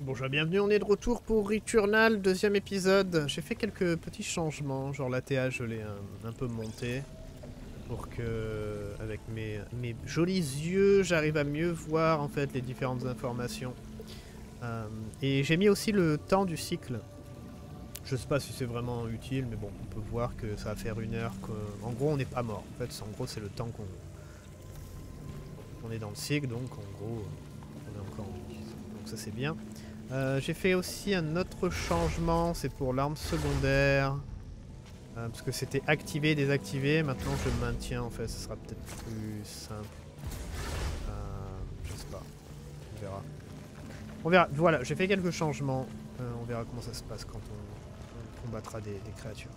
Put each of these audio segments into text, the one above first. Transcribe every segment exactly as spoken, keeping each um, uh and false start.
Bonjour, bienvenue, on est de retour pour Returnal, deuxième épisode. J'ai fait quelques petits changements, genre l'A T A je l'ai un, un peu monté pour que, avec mes, mes jolis yeux, j'arrive à mieux voir en fait les différentes informations. Euh, et j'ai mis aussi le temps du cycle. Je sais pas si c'est vraiment utile, mais bon, on peut voir que ça va faire une heure. En gros, on n'est pas mort. En fait, en gros, c'est le temps qu'on on est dans le cycle, donc en gros, on est encore en vie. Donc ça, c'est bien. Euh, j'ai fait aussi un autre changement, c'est pour l'arme secondaire. Euh, parce que c'était activé, désactivé. Maintenant, je le maintiens en fait, ce sera peut-être plus simple. Euh, je sais pas, on verra. On verra, voilà, j'ai fait quelques changements. Euh, on verra comment ça se passe quand on, on combattra des, des créatures.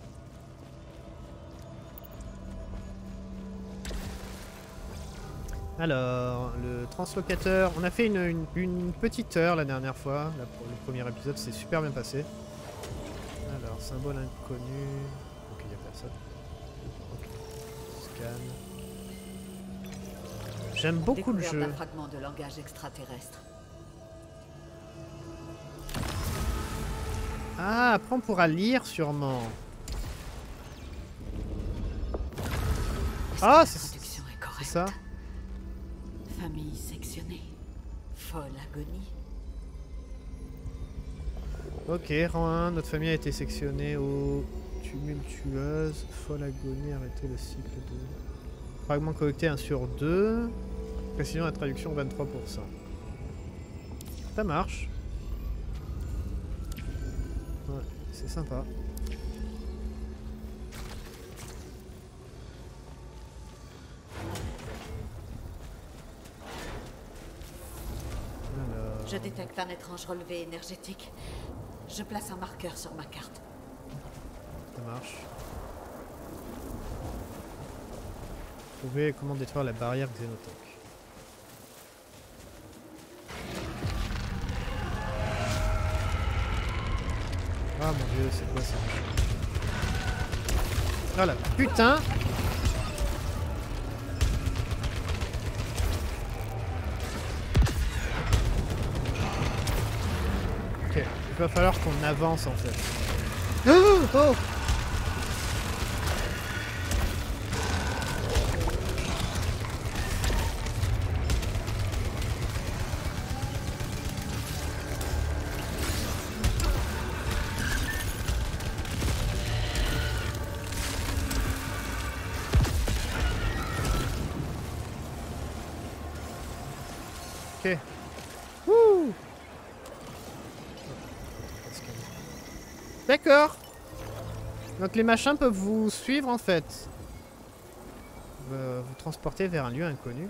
Alors, le translocateur, on a fait une, une, une petite heure la dernière fois, la, le premier épisode s'est super bien passé. Alors, symbole inconnu, ok, il n'y a personne. Ok, scan. J'aime beaucoup le jeu. Un fragment de langage extraterrestre. Ah, après on pourra lire sûrement. Ah, c'est ça. Famille sectionnée. Folle agonie. Ok, rang un, notre famille a été sectionnée aux tumultueuses. Folle agonie, arrêtez le cycle de... Fragment collecté un sur deux. Précision de la traduction vingt-trois pour cent. Ça marche. Ouais, c'est sympa. Je détecte un étrange relevé énergétique. Je place un marqueur sur ma carte. Ça marche. Trouver comment détruire la barrière Xenotoc. Ah mon dieu, c'est quoi ça? Voilà, putain! Ok, il va falloir qu'on avance en fait. Oh, oh. Ok. Wouh. D'accord. Donc les machins peuvent vous suivre en fait. Euh, vous transporter vers un lieu inconnu.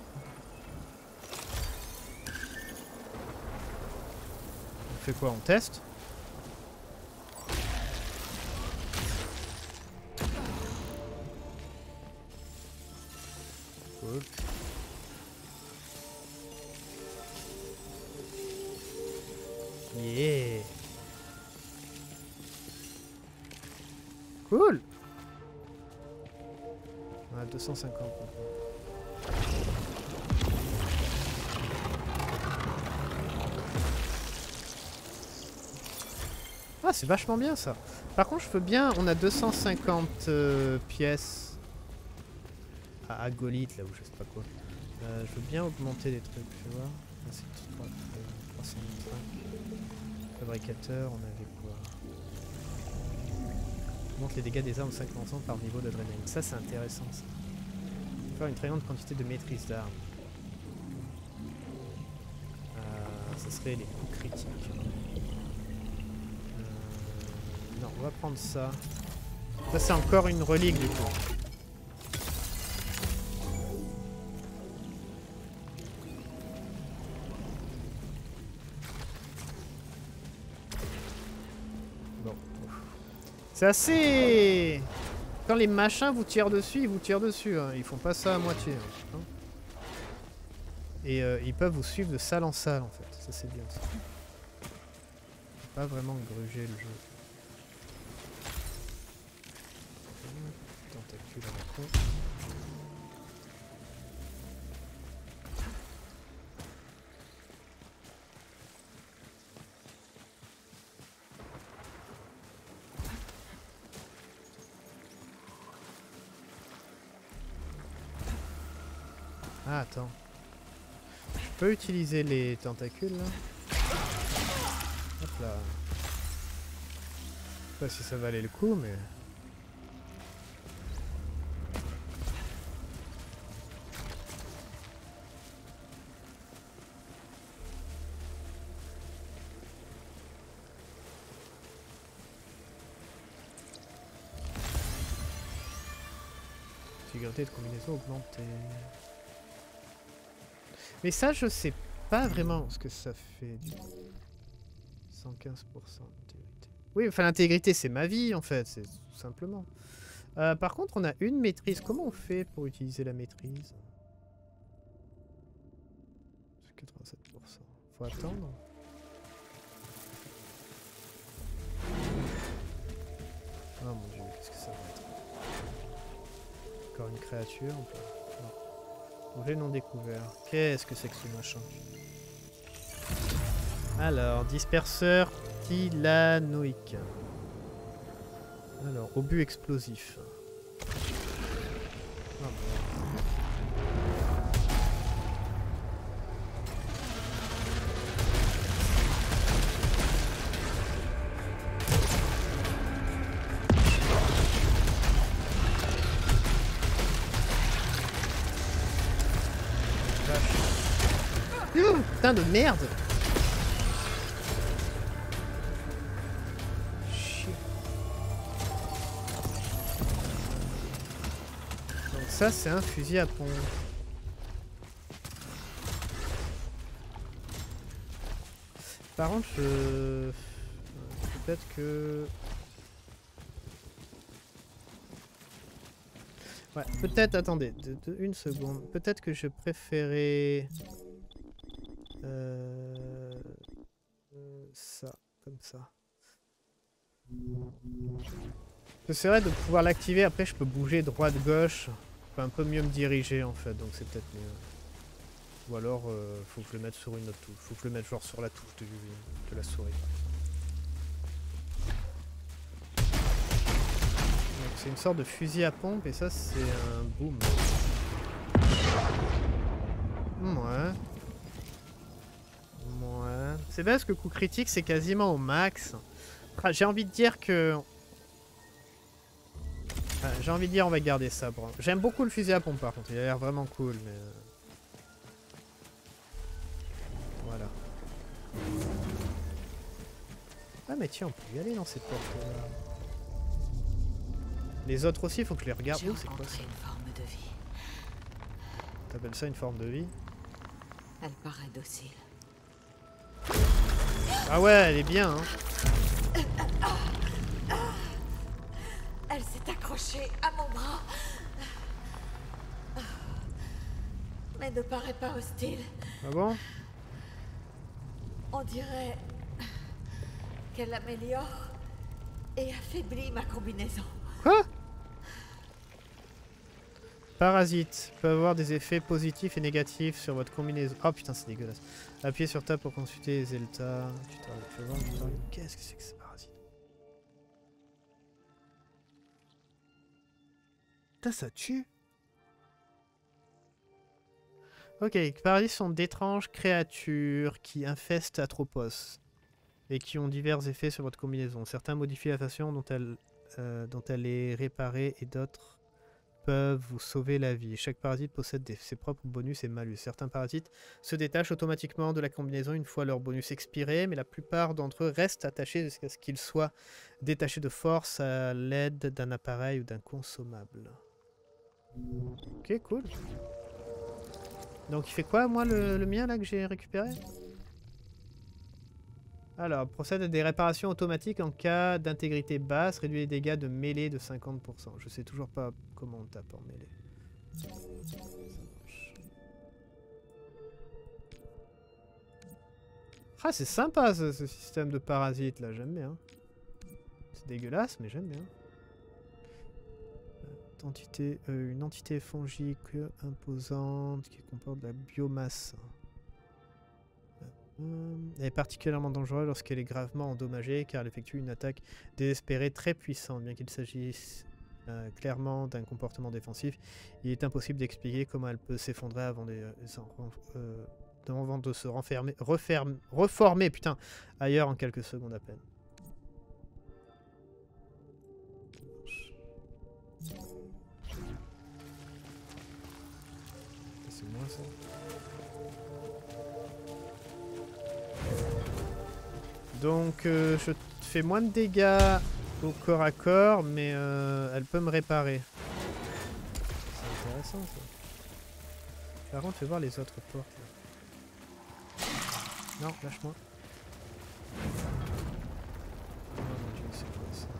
On fait quoi? On teste? Cool. Yeah. Cool. On a deux cent cinquante maintenant. Ah, c'est vachement bien ça. Par contre, je veux bien... On a deux cent cinquante euh, pièces à Agolith, là où je sais pas quoi. Euh, je veux bien augmenter des trucs, tu vois. Ah, c'est trois cent vingt-cinq. Fabricateur, on avait quoi? Augmente les dégâts des armes de cinq pour cent par niveau d'adrénaline. Ça, c'est intéressant, ça. Faire une très grande quantité de maîtrise d'armes. Euh, ça serait les coups critiques. Euh, non, on va prendre ça. Ça, c'est encore une relique, du coup. C'est assez... Quand les machins vous tirent dessus, ils vous tirent dessus. Hein. Ils font pas ça à moitié. Hein. Et euh, ils peuvent vous suivre de salle en salle, en fait. Ça, c'est bien. Ça. Pas vraiment gruger le jeu. Tentacule à la con. Ah, attends. Je peux utiliser les tentacules là. Hop là. Je sais pas si ça valait le coup, mais... Sécurité de combinaison augmentée. Mais ça, je sais pas vraiment ce que ça fait. Du... cent quinze pour cent d'intégrité. Oui, enfin l'intégrité, c'est ma vie en fait, c'est tout simplement. Euh, par contre, on a une maîtrise. Comment on fait pour utiliser la maîtrise? C'est quatre-vingt-sept pour cent. Faut attendre. Oh mon dieu, qu'est-ce que ça va être? Encore une créature? On peut... Non. Objet non découvert. Qu'est-ce que c'est que ce machin? Alors, disperseur tylanoïque. Alors, obus explosif. Oh, bon. Oh, putain de merde! Ça, c'est un fusil à pompe. Par contre, je... peut-être que... Ouais, peut-être, attendez, de, de, une seconde. Peut-être que je préférais... Euh... Ça, comme ça. J'essaierai de pouvoir l'activer, après je peux bouger droite-gauche. Je peux un peu mieux me diriger en fait, donc c'est peut-être mieux. Ou alors, euh, faut que je le mette sur une autre touche. Faut que je le mette genre sur la touche de, de la souris. C'est une sorte de fusil à pompe et ça c'est un boom. Ouais. Ouais. C'est parce que coup critique c'est quasiment au max. J'ai envie de dire que... Ah, j'ai envie de dire on va garder ça. J'aime beaucoup le fusil à pompe par contre, il a l'air vraiment cool mais... Voilà. Ah mais tiens, on peut y aller dans cette porte là. Les autres aussi, il faut que je les regarde. Oh, c'est quoi ça? T'appelles ça une forme de vie? Elle paraît docile. Ah ouais, elle est bien hein. Elle s'est accrochée à mon bras. Mais ne paraît pas hostile. Ah bon? On dirait qu'elle améliore et affaiblit ma combinaison. Quoi? Parasite peut avoir des effets positifs et négatifs sur votre combinaison. Oh putain, c'est dégueulasse. Appuyez sur Tab pour consulter les Zelta. Qu'est-ce que c'est que ce parasite? Putain, ça tue. Ok, les parasites sont d'étranges créatures qui infestent Atropos et qui ont divers effets sur votre combinaison. Certains modifient la façon dont elle, euh, dont elle est réparée et d'autres peuvent vous sauver la vie. Chaque parasite possède des, ses propres bonus et malus. Certains parasites se détachent automatiquement de la combinaison une fois leur bonus expiré, mais la plupart d'entre eux restent attachés jusqu'à ce qu'ils soient détachés de force à l'aide d'un appareil ou d'un consommable. Ok, cool. Donc il fait quoi, moi, le, le mien, là, que j'ai récupéré? Alors, procède à des réparations automatiques en cas d'intégrité basse, réduit les dégâts de mêlée de cinquante pour cent. Je sais toujours pas comment on tape en mêlée. Ah, c'est sympa, ce, ce système de parasites, là, j'aime bien. C'est dégueulasse, mais j'aime bien. Entité, euh, une entité fongique imposante qui comporte de la biomasse. Elle est particulièrement dangereuse lorsqu'elle est gravement endommagée car elle effectue une attaque désespérée très puissante. Bien qu'il s'agisse euh, clairement d'un comportement défensif, il est impossible d'expliquer comment elle peut s'effondrer avant, des, euh, avant de se renfermer, referme, reformer putain, ailleurs en quelques secondes à peine. C'est moi ça. Donc euh, je fais moins de dégâts au corps à corps, mais euh, elle peut me réparer. C'est intéressant ça. Par contre, fais voir les autres portes. Là. Non, lâche-moi. Oh mon dieu, c'est quoi ça?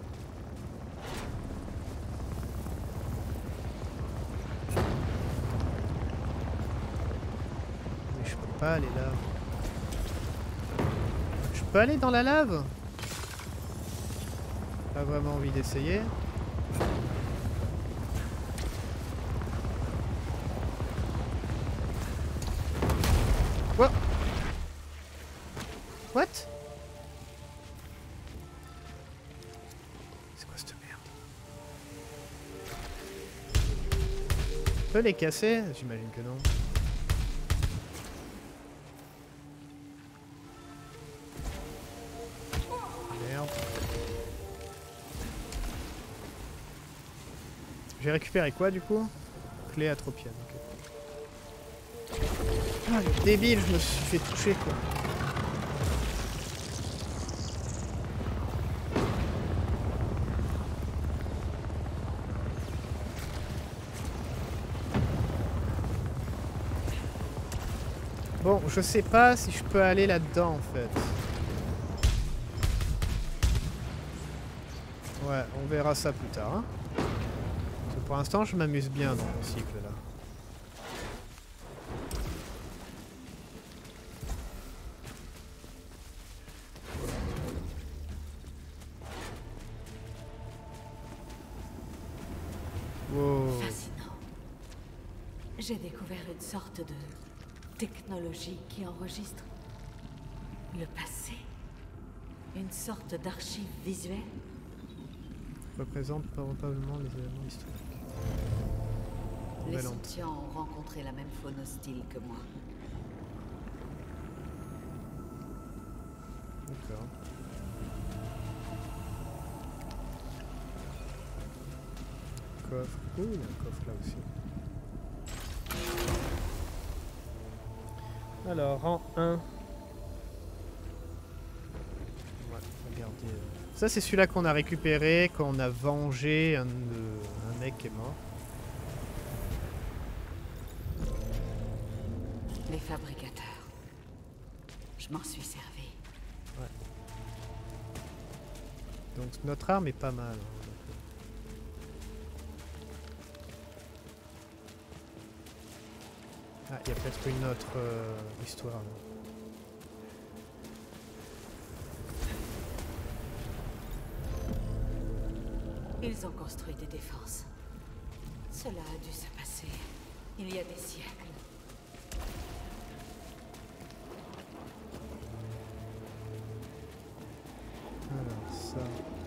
Mais je peux pas aller là. Je peux aller dans la lave? Pas vraiment envie d'essayer. What? What? C'est quoi cette merde? Je peux les casser? J'imagine que non. Merde. J'ai récupéré quoi du coup? Clé atropienne. Okay. Ah le débile, je me suis fait toucher quoi. Bon, je sais pas si je peux aller là-dedans en fait. Ouais, on verra ça plus tard. Hein. Parce que pour l'instant, je m'amuse bien dans mon cycle là. Wow. Fascinant. J'ai découvert une sorte de technologie qui enregistre le passé. Une sorte d'archive visuelle. Représente probablement les éléments historiques. Les sentients ont rencontré la même faune hostile que moi. D'accord. Coffre. Ouh, il y a un coffre là aussi. Alors, rang un. Ouais, regardez. Ça, c'est celui-là qu'on a récupéré quand on a vengé un, euh, un mec qui est mort. Les fabricateurs. Je m'en suis servi. Ouais. Donc notre arme est pas mal. Ah, il y a peut-être une autre euh, histoire. Là. Ils ont construit des défenses. Cela a dû se passer il y a des siècles. Alors ça.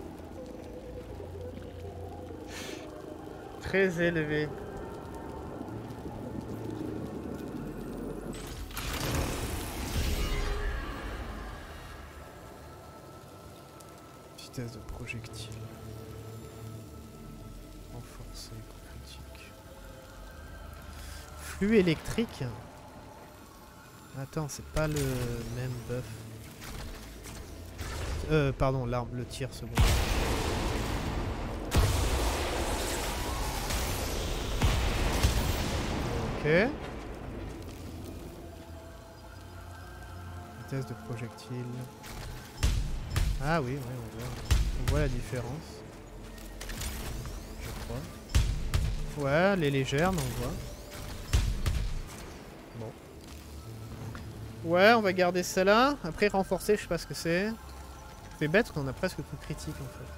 Très élevé. Vitesse de projectile. Renforcé, critique. Flux électrique. Attends, c'est pas le même buff. Euh, pardon, l'arme, le tir secondaire. Ok. Vitesse de projectile. Ah oui, oui, on voit. On voit la différence. Je crois. Ouais, elle est légère, mais on voit. Bon. Ouais, on va garder celle-là. Après, renforcer, je sais pas ce que c'est. C'est bête qu'on a presque tout critique en fait.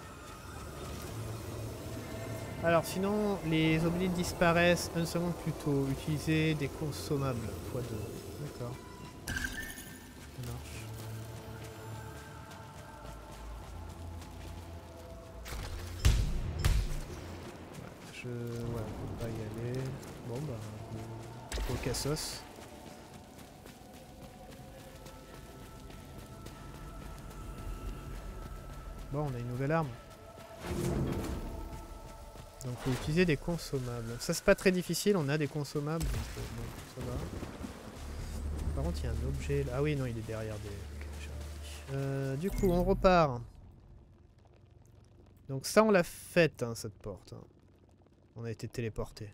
Alors sinon, les objets disparaissent une seconde plus tôt. Utiliser des consommables fois deux. D'accord. Ça marche. Je... Ouais, on peut pas y aller. Bon bah... Au cassos. Bon, on a une nouvelle arme. Donc faut utiliser des consommables. Ça c'est pas très difficile, on a des consommables. Donc euh, bon, ça va. Par contre il y a un objet là. Ah oui non il est derrière des... Euh, du coup on repart. Donc ça on l'a faite hein, cette porte. Hein. On a été téléporté.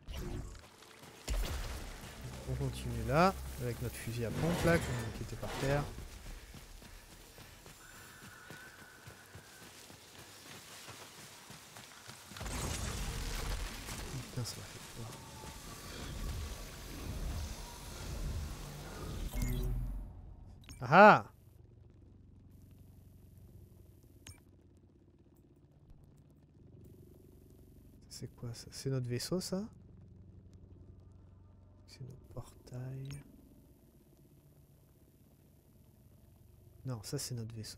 On continue là, avec notre fusil à pompe là, qui était par terre. Putain ça m'a fait peur. Ah! C'est quoi ça? C'est notre vaisseau ça? C'est nos portails. Non, ça c'est notre vaisseau.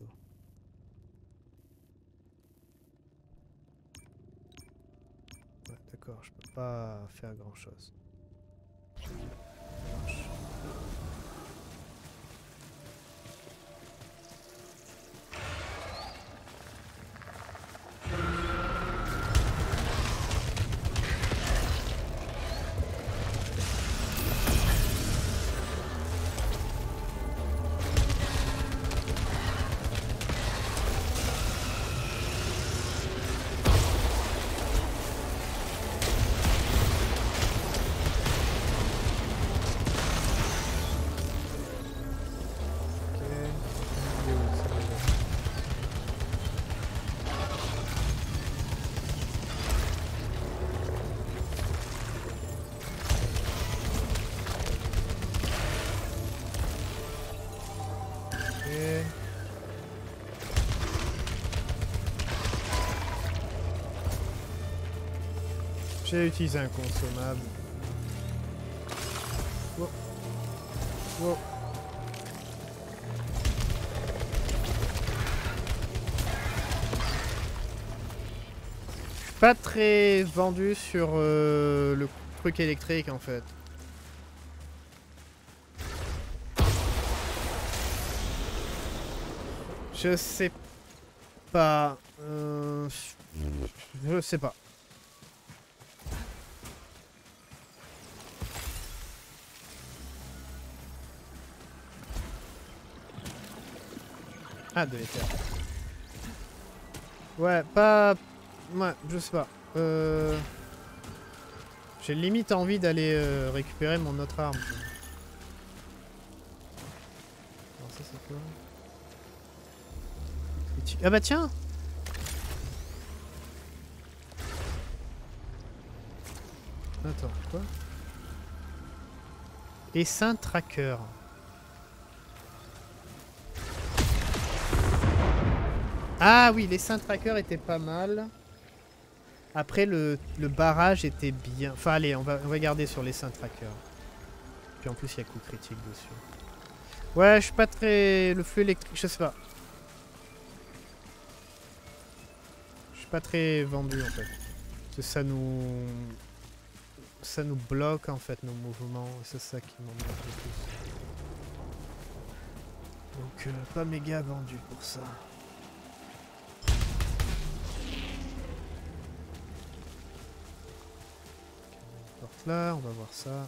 Ouais, d'accord, je peux pas faire grand chose. J'ai utilisé un consommable. Wow. Wow. Je suis pas très vendu sur euh, le truc électrique en fait. Je sais pas. Euh, je sais pas. Ah, de l'éther. Ouais, pas... Ouais, je sais pas. Euh... J'ai limite envie d'aller euh, récupérer mon autre arme. Alors ça c'est quoi? Ah bah tiens! Attends, quoi? Essaim tracker. Ah oui, l'essaim tracker était pas mal. Après, le, le barrage était bien. Enfin, allez, on va, on va garder sur l'essaim tracker. Puis en plus, il y a coup critique dessus. Ouais, je suis pas très... Le flux électrique, je sais pas. Je suis pas très vendu, en fait. Parce que ça nous... Ça nous bloque, en fait, nos mouvements. C'est ça qui m'embête le plus. Donc, euh, pas méga vendu pour ça. Là, on va voir ça.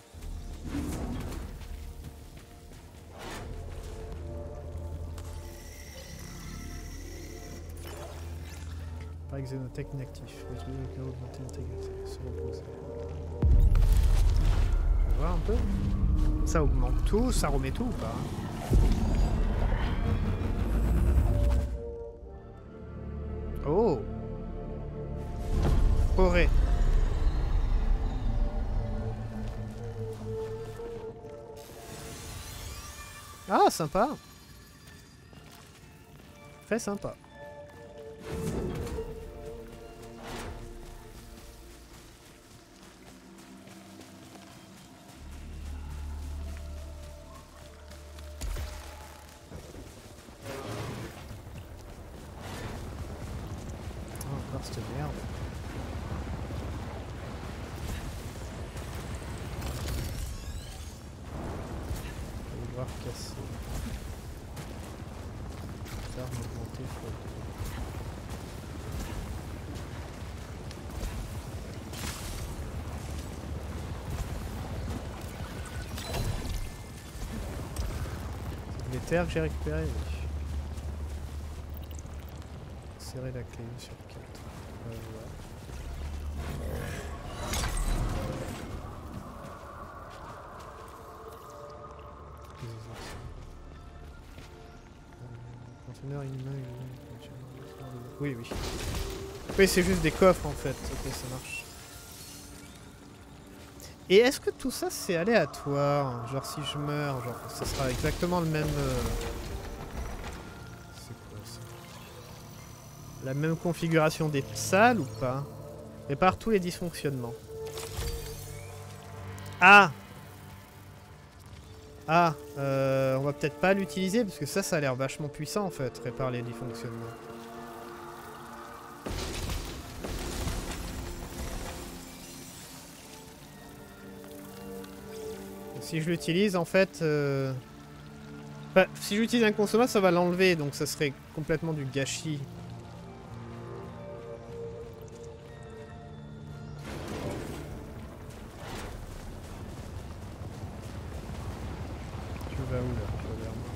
Pas Xenotech inactif. Augmenter l'intégrité. Se reposer. On va voir un peu. Ça augmente tout, ça remet tout ou pas? Oh! Forêt. Ah, sympa. Très sympa. Oh, encore cette merde. pouvoir casser. Arme augmentée fois deux. C'est les terres que j'ai récupérées, oui. Serrer la clé sur quatre. Euh, ouais. Conteneur inhumain, oui, oui. Oui, c'est juste des coffres en fait. Ok, ça marche. Et est-ce que tout ça c'est aléatoire? Genre si je meurs, genre ça sera exactement le même... Euh... C'est quoi ça? La même configuration des salles ou pas? Répare tous les dysfonctionnements. Ah! Ah, euh, on va peut-être pas l'utiliser parce que ça, ça a l'air vachement puissant en fait, répare les dysfonctionnements. Si je l'utilise en fait... Euh... Enfin, si j'utilise un consommable, ça va l'enlever, donc ça serait complètement du gâchis. Tu vas où là? Tu vas vers moi.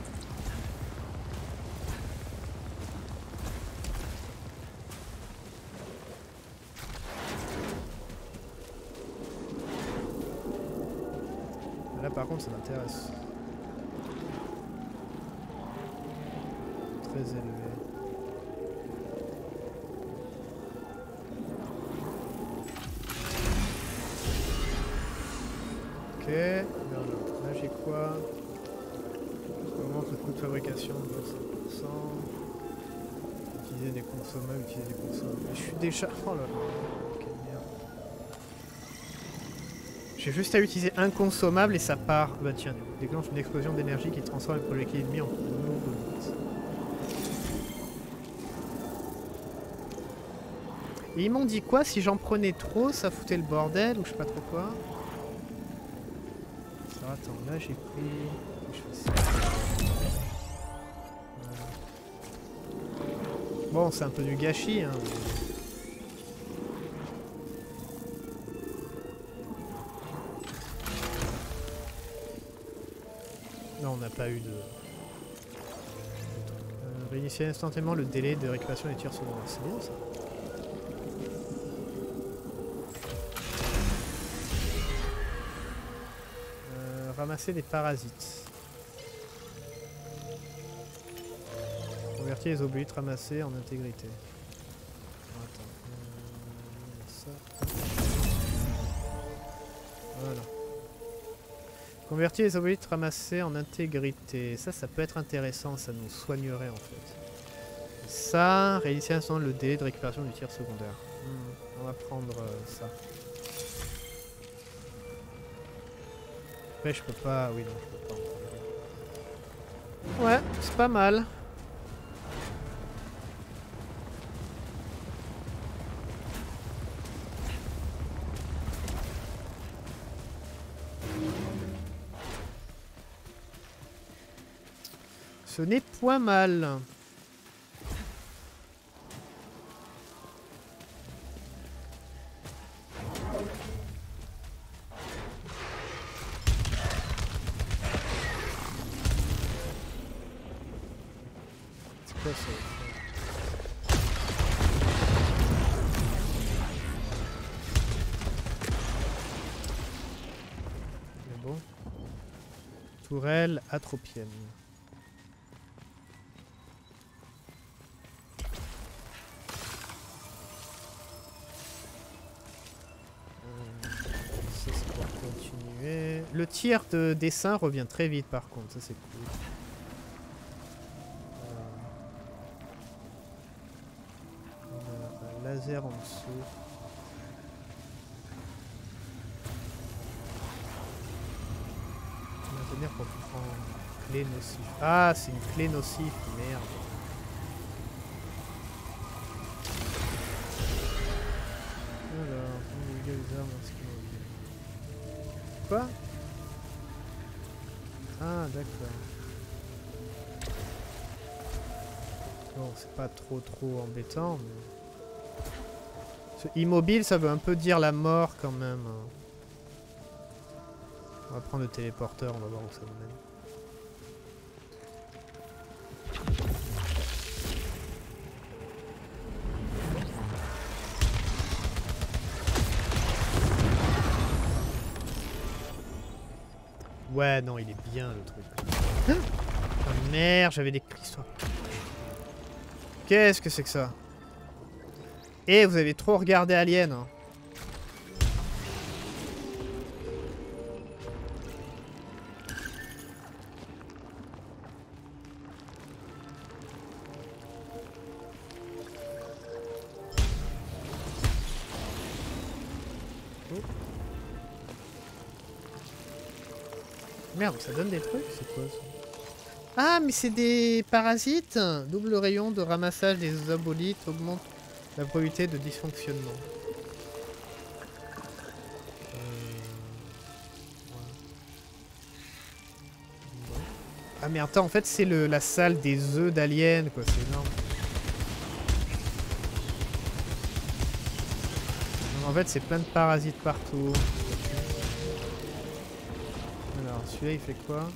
Là par contre ça m'intéresse. Très élevé. Ok, là, là j'ai quoi? Augmente le coût de fabrication de vingt-cinq pour cent. Utiliser des consommables, utiliser des consommables. Mais je suis déjà... Oh là là, quelle merde. J'ai juste à utiliser un consommable et ça part. Bah tiens, déclenche une explosion d'énergie qui transforme le projectile ennemi en nouveau bonus. Et ils m'ont dit quoi? Si j'en prenais trop, ça foutait le bordel ou je sais pas trop quoi. Alors attends, là j'ai pris... Je fais ça. Voilà. Bon, c'est un peu du gâchis, hein. Non, on n'a pas eu de... Euh, réinitier instantanément le délai de récupération des tirs secondaires. C'est bien ça. Euh, ramasser des parasites. Convertir les obélites ramassés en intégrité. Attends. Euh, ça. Voilà. Convertir les obélites ramassés en intégrité. Ça, ça peut être intéressant. Ça nous soignerait en fait. Ça, réinitier instantanément le délai de récupération du tir secondaire. Hmm, on va prendre euh, ça. Après, je peux pas... Oui, non, je peux pas en prendre. Ouais, c'est pas mal. Ce n'est point mal. C'est quoi ça? Mais bon. Tourelle atropienne. Le tir de dessin revient très vite par contre, ça c'est cool. Euh, on a un laser en dessous. Maintenir pour prendre une clé nocif. Ah, c'est une clé nocif, merde. Alors, on les armes lorsqu'ils ont... Quoi? Ah, d'accord. Bon, c'est pas trop trop embêtant, mais... Ce immobile, ça veut un peu dire la mort quand même. On va prendre le téléporteur, on va voir où ça nous mène. Ouais, non, il est bien le truc. Oh merde, j'avais des cristaux. Qu'est-ce que c'est que ça? Eh, vous avez trop regardé Alien. Hein. Oh. Merde, ça donne des trucs? C'est quoi ça? Ah, mais c'est des parasites. Double rayon de ramassage des abolites augmente la probabilité de dysfonctionnement. Euh... Ouais. Bon. Ah mais attends, en fait c'est la salle des œufs d'aliens quoi, c'est énorme. Donc, en fait c'est plein de parasites partout. Alors celui-là il fait quoi?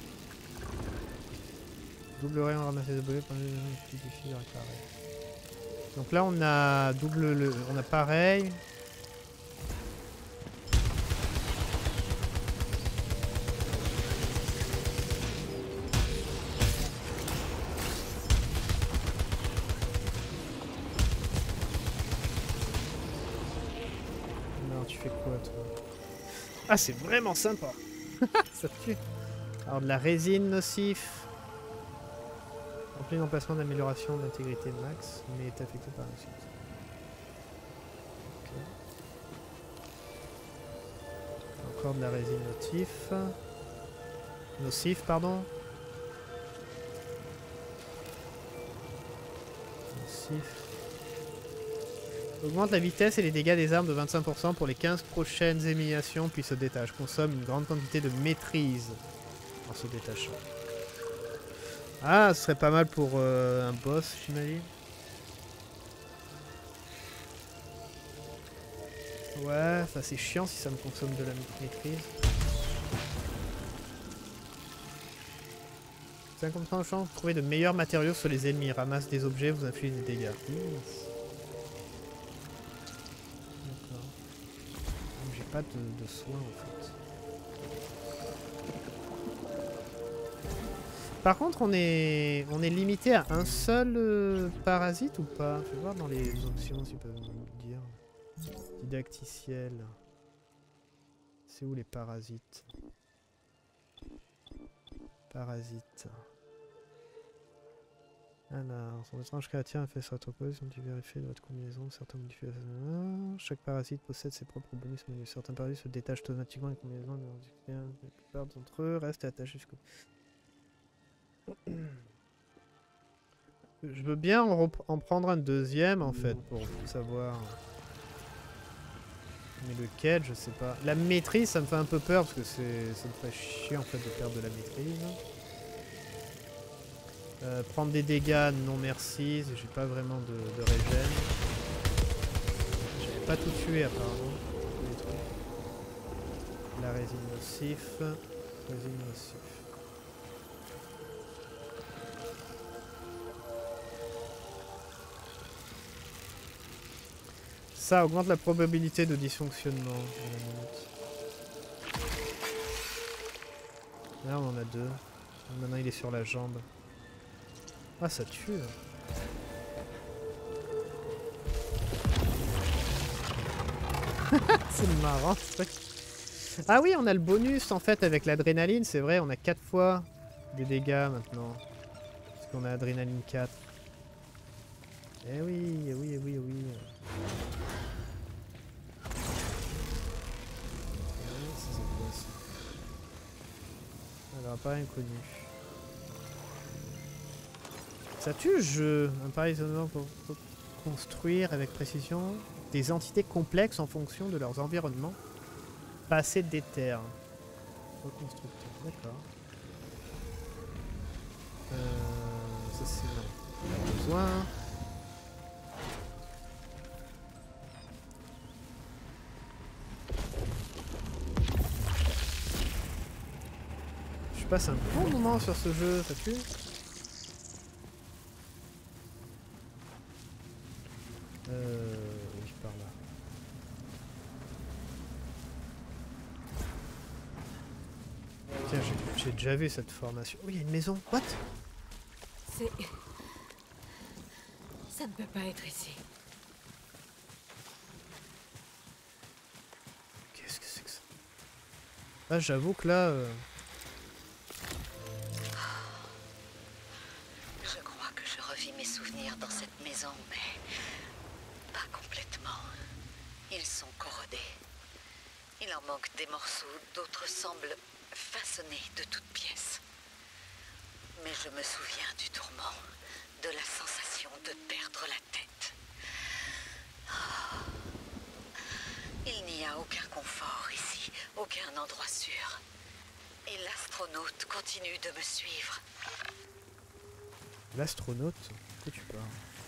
Double rayon ramasser des abolites pour plus difficile à réparer. Donc là on a double le, on a pareil. Alors tu fais quoi toi? Ah c'est vraiment sympa. Ça tue. Alors de la résine nocif. Rempli d'emplacement d'amélioration d'intégrité max, mais est affecté par la suite. Okay. Encore de la résine nocif. Nocif, pardon. Nocif. Augmente la vitesse et les dégâts des armes de vingt-cinq pour cent pour les quinze prochaines éliminations, puis se détache. Consomme une grande quantité de maîtrise en se détachant. Ah, ce serait pas mal pour euh, un boss, j'imagine. Ouais, ça c'est chiant si ça me consomme de la maîtrise. cinquante pour cent de chance de trouver de meilleurs matériaux sur les ennemis. Ramasse des objets, vous inflige des dégâts. Yes. D'accord. J'ai pas de, de soins en fait. Par contre, on est, on est limité à un seul euh, parasite ou pas? Je vais voir dans les options s'ils peuvent nous dire. Didacticiel. C'est où les parasites? Parasites. Alors, son étrange créature a fait sa reproposition du vérifier de votre combinaison de certains modifications. Chaque parasite possède ses propres bonus. Certains parasites se détachent automatiquement des combinaisons. La plupart d'entre eux restent attachés jusqu'au... Je veux bien en, en prendre un deuxième en fait pour savoir. Mais lequel, je sais pas. La maîtrise, ça me fait un peu peur parce que c'est, ça me ferait chier en fait de perdre de la maîtrise. Euh, prendre des dégâts, non merci. J'ai pas vraiment de, de régène. J'avais pas tout tué apparemment. La résine nocif. Résine nocif. Ça augmente la probabilité de dysfonctionnement. Là on en a deux. Maintenant il est sur la jambe. Ah ça tue. C'est marrant ce truc. Ah oui on a le bonus en fait avec l'adrénaline, c'est vrai, on a quatre fois des dégâts maintenant. Parce qu'on a adrénaline quatre. Eh oui, eh oui, eh oui, eh oui. Alors, appareil inconnu. Ça tue le jeu. Un appareil sonore pour construire avec précision des entités complexes en fonction de leurs environnements. Pas assez d'éther. Reconstructeur, d'accord. Euh, ça c'est non. Pas besoin. Je passe un bon moment sur ce jeu, t'as vu? Euh... Je pars là. Tiens, j'ai déjà vu cette formation. Oh, il y a une maison. What? C'est... Ça ne peut pas être ici. Qu'est-ce que c'est que ça? Ah, j'avoue que là... Euh... Je crois que je revis mes souvenirs dans cette maison, mais... pas complètement. Ils sont corrodés. Il en manque des morceaux, d'autres semblent façonnés de toutes pièces. Mais je me souviens du tourment, de la sensation de perdre la tête. Oh. Il n'y a aucun confort ici, aucun endroit sûr. Et l'astronaute continue de me suivre. L'astronaute? De quoi tu parles?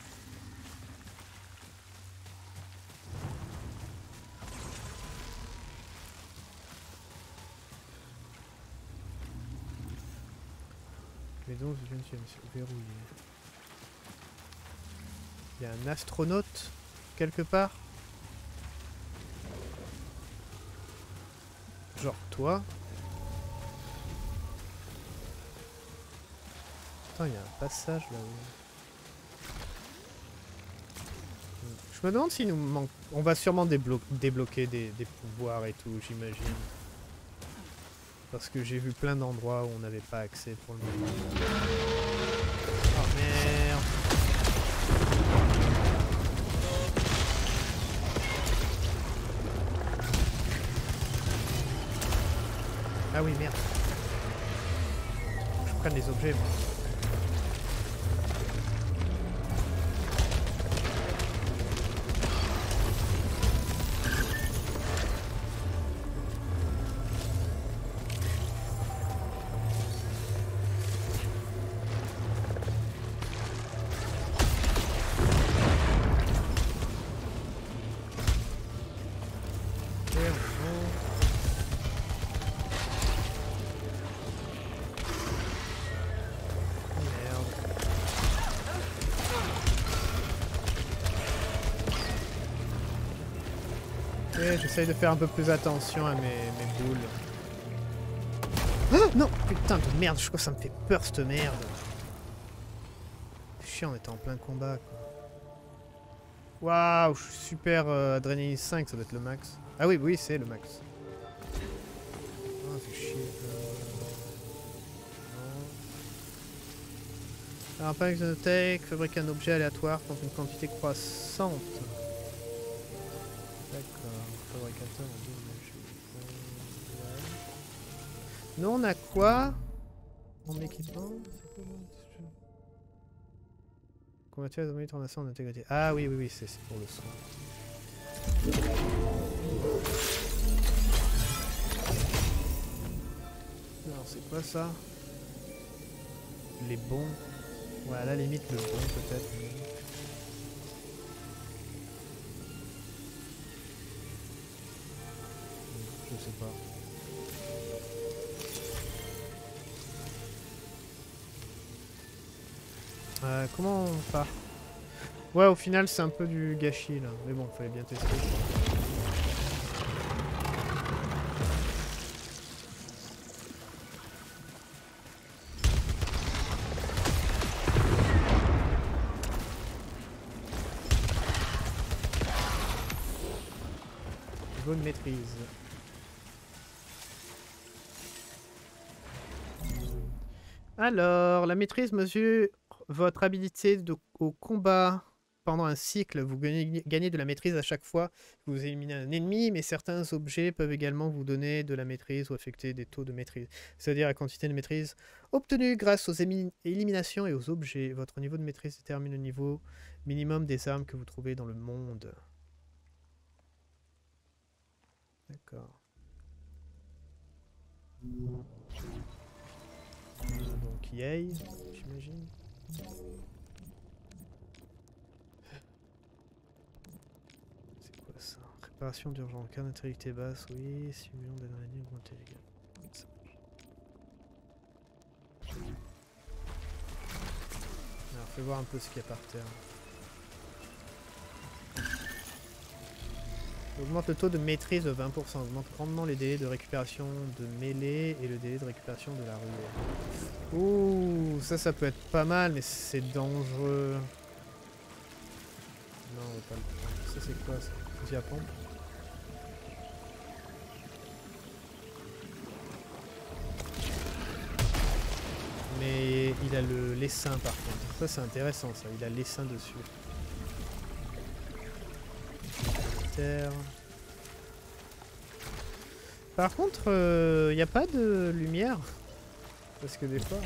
Mais donc, je viens de verrouiller. Il y a un astronaute quelque part? Genre toi? Attends, il y a un passage là-haut. Je me demande s'il nous manque... On va sûrement déblo débloquer des, des pouvoirs et tout, j'imagine. Parce que j'ai vu plein d'endroits où on n'avait pas accès pour le moment. Oh merde! Ah oui, merde. Je prenne les objets, moi. J'essaye de faire un peu plus attention à mes, mes boules. Oh non! Putain de merde, je crois que ça me fait peur cette merde. C'est chiant, on était en plein combat quoi. Waouh, je suis super euh, adrénaline cinq, ça doit être le max. Ah oui, oui, c'est le max. Ah, c'est chier. Euh... Alors, pas Exotech, fabrique un objet aléatoire contre une quantité croissante. D'accord, fabricateur en deux ouais. Nous on a quoi? Mon équipement? Combattu à la tournation en intégrité. Ah oui, oui, oui, c'est pour le soin. Alors c'est quoi ça? Les bons. Ouais, à la limite le bon peut-être. Je sais pas. Euh, comment on part? Ouais, au final, c'est un peu du gâchis là. Mais bon, fallait bien tester. Bonne maîtrise. Alors, la maîtrise mesure votre habilité de, au combat pendant un cycle. Vous gagnez, gagnez de la maîtrise à chaque fois que vous éliminez un ennemi, mais certains objets peuvent également vous donner de la maîtrise ou affecter des taux de maîtrise. C'est-à-dire la quantité de maîtrise obtenue grâce aux éliminations et aux objets. Votre niveau de maîtrise détermine le niveau minimum des armes que vous trouvez dans le monde. D'accord. Donc yay, j'imagine. C'est quoi ça? Réparation d'urgence, cas d'intégrité basse, oui, simulant d'adrénaline augmenter les gars. Alors, fais voir un peu ce qu'il y a par terre. Augmente le taux de maîtrise de vingt pour cent. Augmente grandement les délais de récupération de mêlée et le délai de récupération de la ruée. Ouh, ça, ça peut être pas mal, mais c'est dangereux. Non, on va pas le prendre. Ça, c'est quoi ça? Fusil à pompe? Mais il a le l'essaim par contre. Ça, c'est intéressant, ça. Il a l'essaim dessus. Terre. Par contre, il euh, n'y a pas de lumière. Parce que des fois...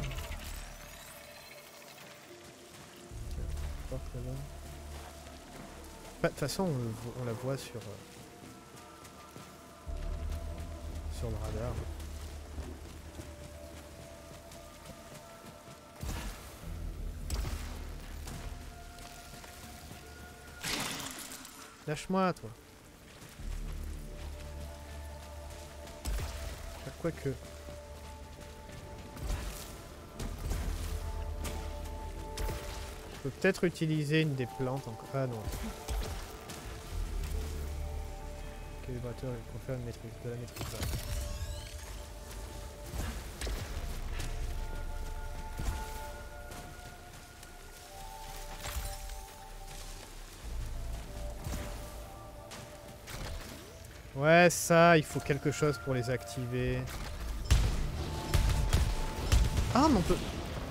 Tiens, de bah, toute façon, on, on la voit sur... Euh, sur le radar. Lâche-moi, toi. Quoique. Je peux peut-être utiliser une des plantes encore. Ah non. Calibrateur, il confère une maîtrise de la maîtrise. Ouais, ça, il faut quelque chose pour les activer. Ah, mais on peut...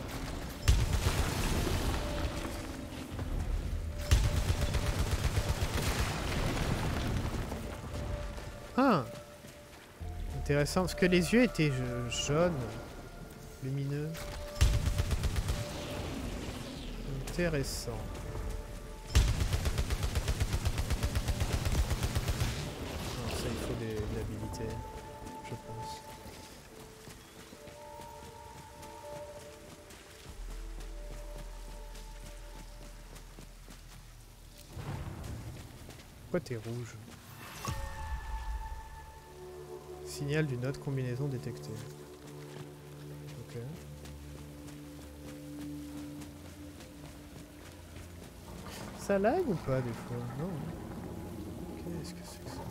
Ah, intéressant, parce que les yeux étaient jaunes, lumineux. Intéressant. L'habilité, je pense. Pourquoi t'es rouge? Signal d'une autre combinaison détectée. Ok. Ça lag ou pas des fois? Non. Qu'est-ce que c'est que ça?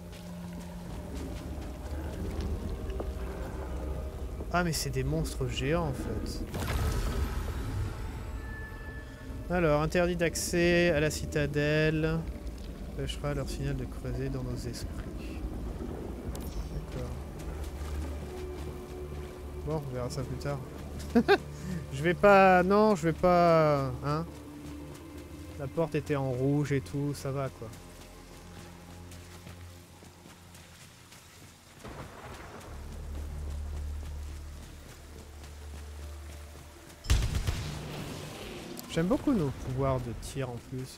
Ah mais c'est des monstres géants en fait. Alors, interdit d'accès à la citadelle. Empêchera leur signal de creuser dans nos esprits. D'accord. Bon, on verra ça plus tard. Je vais pas... Non, je vais pas... Hein? La porte était en rouge et tout, ça va quoi. J'aime beaucoup nos pouvoirs de tir en plus.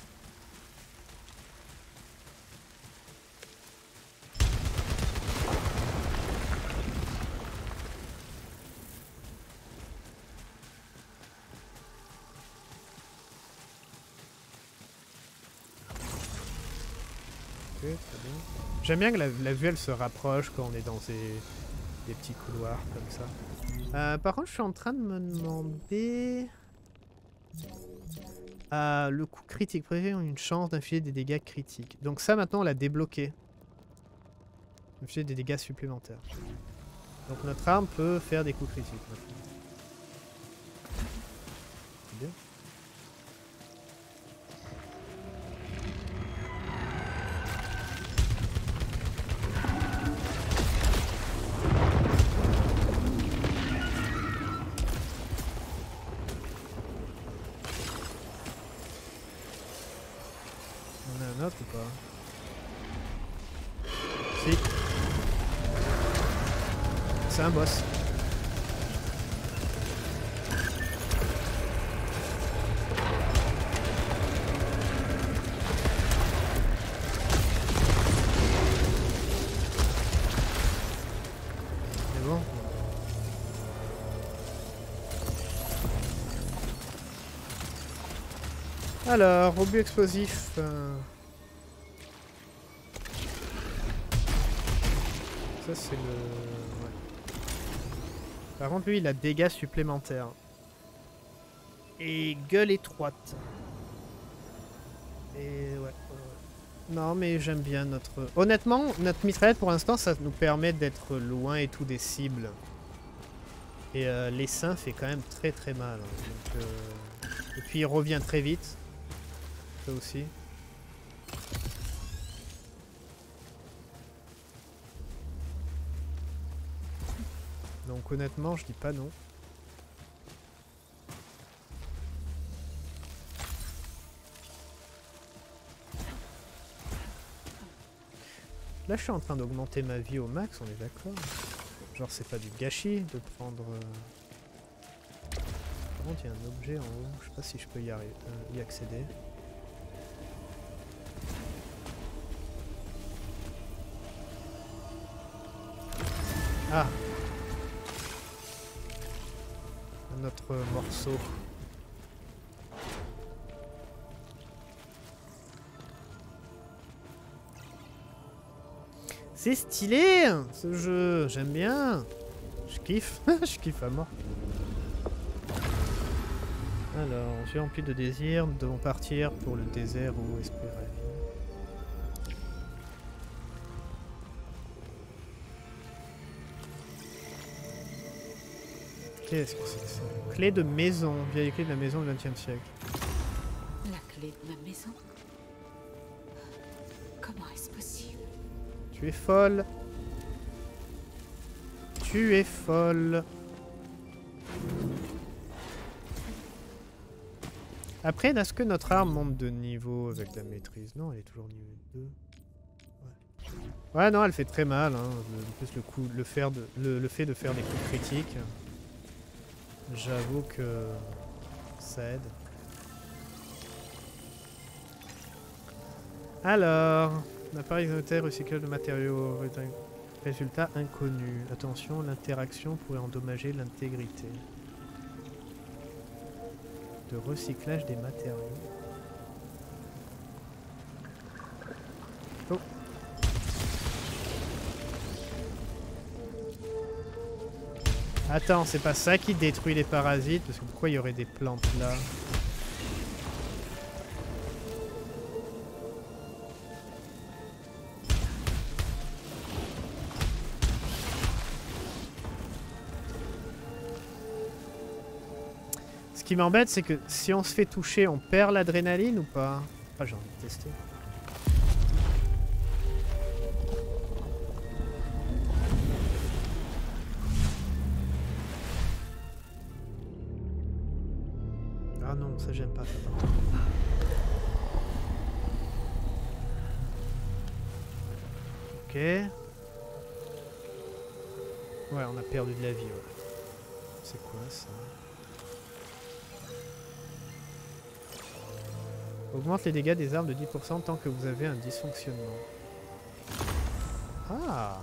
Ok, très bien. J'aime bien que la, la vue elle se rapproche quand on est dans ces, des petits couloirs comme ça. Euh, par contre, je suis en train de me demander... Ah, le coup critique prévu ont une chance d'infliger des dégâts critiques. Donc ça maintenant on l'a débloqué. Infliger des dégâts supplémentaires. Donc notre arme peut faire des coups critiques maintenant. C'est bien. Un autre ou pas? Si. C'est un boss. C'est bon. Alors, obus explosif. Euh... Ça c'est le... Ouais. Par contre lui il a dégâts supplémentaires. Et gueule étroite. Et ouais. ouais. Non mais j'aime bien notre... Honnêtement, notre mitraillette pour l'instant ça nous permet d'être loin et tout des cibles. Et euh, l'essaim fait quand même très très mal. Hein. Donc, euh... Et puis il revient très vite. Ça aussi. Donc honnêtement, je dis pas non. Là, je suis en train d'augmenter ma vie au max, on est d'accord. Genre, c'est pas du gâchis de prendre... Euh... Par contre, il y a un objet en haut. Je sais pas si je peux y, arriver, euh, y accéder. Ah! Un autre morceau. C'est stylé ce jeu, j'aime bien. Je kiffe, je kiffe à mort. Alors, j'ai rempli de désirs, nous devons partir pour le désert où esprit ravi. Qu'est-ce que c'est que ça? Clé de maison, vieille clé de la maison du vingtième siècle. La clé de ma maison? Comment est-ce possible? Tu es folle. Tu es folle. Après, est-ce que notre arme monte de niveau avec la maîtrise? Non, elle est toujours niveau deux. Ouais, ouais non, elle fait très mal. Hein. Le, en plus, le, coup, le, faire de, le, le fait de faire des coups critiques, j'avoue que ça aide. Alors, l'appareil exoterre recyclage de matériaux. Résultat inconnu. Attention, l'interaction pourrait endommager l'intégrité. De recyclage des matériaux. Oh. Attends, c'est pas ça qui détruit les parasites, parce que pourquoi il y aurait des plantes là? Ce qui m'embête, c'est que si on se fait toucher, on perd l'adrénaline ou pas? Ah, j'ai envie de tester. Ah non, ça j'aime pas ça. Ok. Ouais, on a perdu de la vie, ouais. C'est quoi ça? Augmente les dégâts des armes de dix pour cent tant que vous avez un dysfonctionnement. Ah!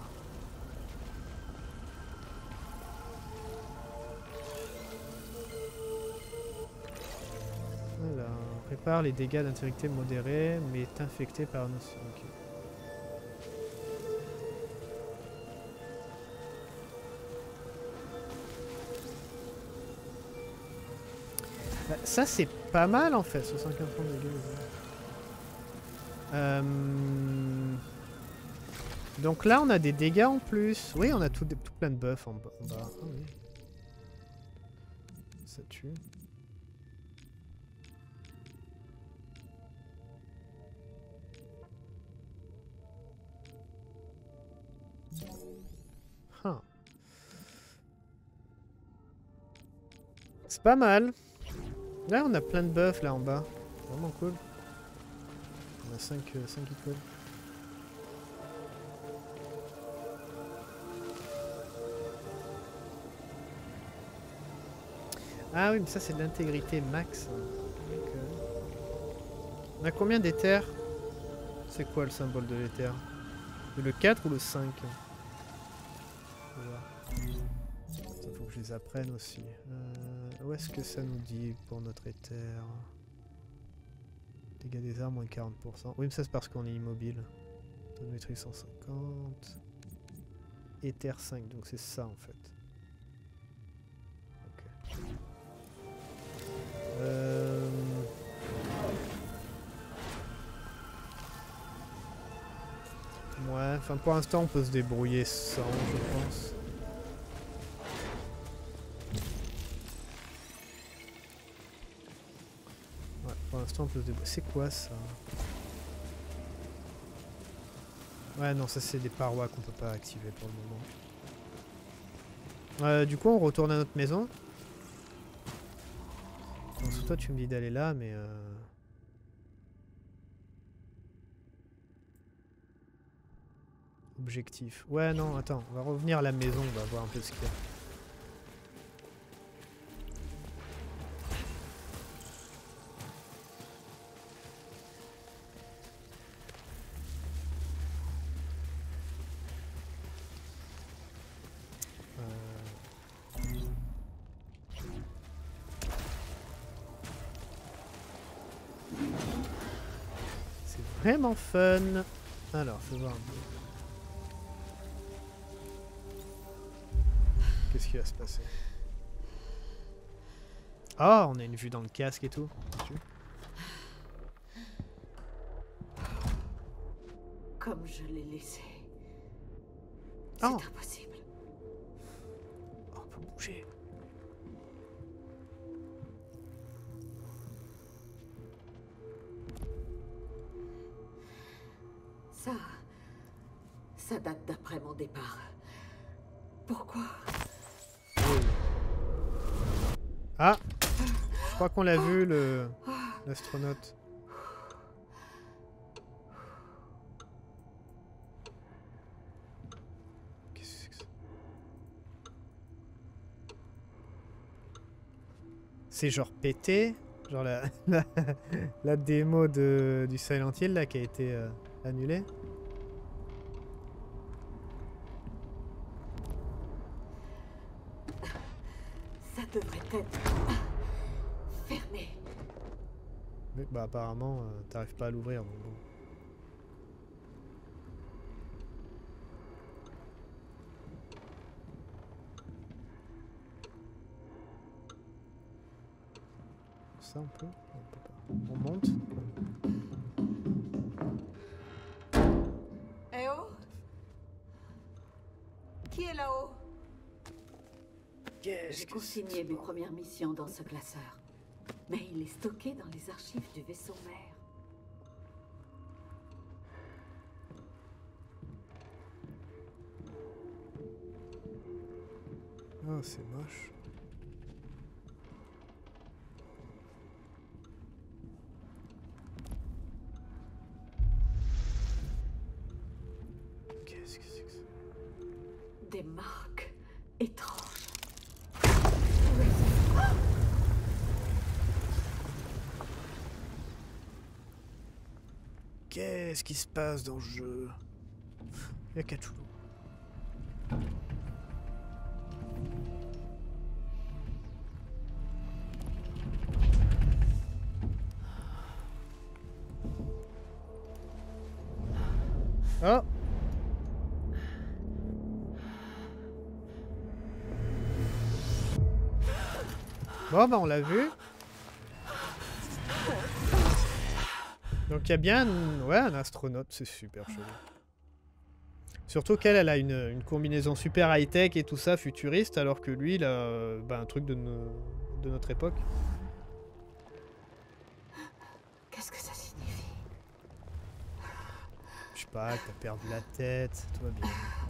Alors, prépare les dégâts d'intégrité modérés, mais est infecté par un... Ok. Bah, ça c'est pas mal en fait, soixante-quinze points de dégâts. Euh... Donc là on a des dégâts en plus. Oui, on a tout, tout plein de buffs en bas. En bas. Ah, oui. Ça tue. Huh. C'est pas mal. Là on a plein de buffs là en bas. Vraiment cool. On a cinq, euh, cinq icônes. Ah oui mais ça c'est de l'intégrité max. Donc, euh... on a combien d'éthers? C'est quoi le symbole de l'éther? Le quatre ou le cinq? Il faut que je les apprenne aussi. Euh, où est-ce que ça nous dit pour notre éther? Dégâts des armes, moins quarante pour cent. Oui, mais ça c'est parce qu'on est immobile. Taux de maîtrise cent cinquante. Ether cinq, donc c'est ça en fait. Ok. Euh... Ouais, enfin pour l'instant on peut se débrouiller sans, je pense. Ouais, pour l'instant on peut se débrouiller. C'est quoi ça? Ouais, non, ça c'est des parois qu'on peut pas activer pour le moment. Euh, du coup on retourne à notre maison. Donc soit toi tu me dis d'aller là, mais... Euh... Objectif. Ouais, non, attends, on va revenir à la maison, on va voir un peu ce qu'il y a. Vraiment fun. Alors, faut voir un peu. Qu'est-ce qui va se passer? Ah, on a une vue dans le casque et tout. Comme je l'ai laissé. C'est Oh. impossible. Oh, on peut bouger. Ça... Ça date d'après mon départ. Pourquoi? Ah, je crois qu'on l'a vu, le l'astronaute. Qu'est-ce que c'est que ça? C'est genre pété, genre la, la, la démo de, du Silent Hill là qui a été euh, annulée. Ça devrait être fermé. Mais bah apparemment euh, t'arrives pas à l'ouvrir donc bon. Ça on peut? On peut pas. On monte? Eh oh? Qui est là-haut? J'ai consigné mes premières missions dans ce classeur. Mais il est stocké dans les archives du vaisseau mère. Oh, c'est moche. Qu'est-ce que c'est que ça? Des marques étranges. Qu'est-ce qui se passe dans le jeu? Il y a Cthulhu. Oh! Bon bah on l'a vu. Donc il y a bien un, ouais, un astronaute, c'est super chelou. Surtout qu'elle, elle a une, une combinaison super high-tech et tout ça, futuriste, alors que lui, il a euh, bah, un truc de, no, de notre époque. Qu'est-ce que ça signifie? Je sais pas, t'as perdu la tête, tout va bien.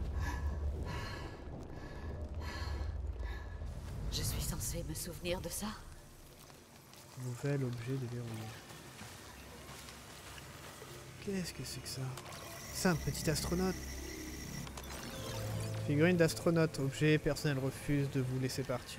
Je suis censée me souvenir de ça? Nouvel objet déverrouillé. Qu'est-ce que c'est que ça? C'est un petit astronaute. Figurine d'astronaute. Objet, personnel refuse de vous laisser partir.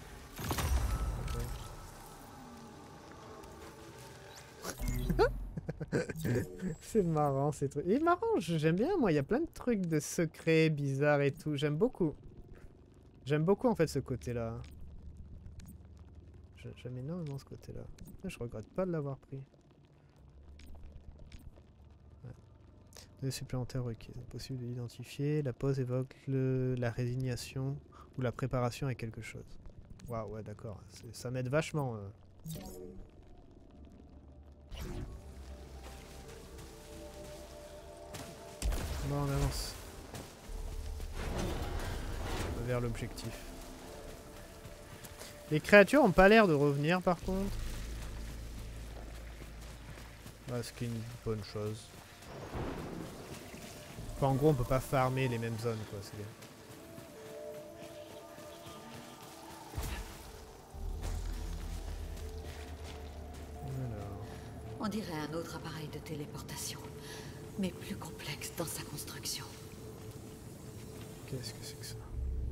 C'est marrant ces trucs. Il est marrant, j'aime bien moi, il y a plein de trucs de secrets, bizarres et tout. J'aime beaucoup. J'aime beaucoup en fait ce côté-là. J'aime énormément ce côté-là. Je regrette pas de l'avoir pris. Données supplémentaires requises. Possible de l'identifier. La pause évoque le, la résignation ou la préparation à quelque chose. Waouh, ouais, d'accord. Ça m'aide vachement. Euh. Bon, on avance. Vers l'objectif. Les créatures ont pas l'air de revenir par contre. Ouais, ce qui est une bonne chose. Enfin, en gros, on peut pas farmer les mêmes zones, quoi. C'est bien. Alors. On dirait un autre appareil de téléportation, mais plus complexe dans sa construction. Qu'est-ce que c'est que ça?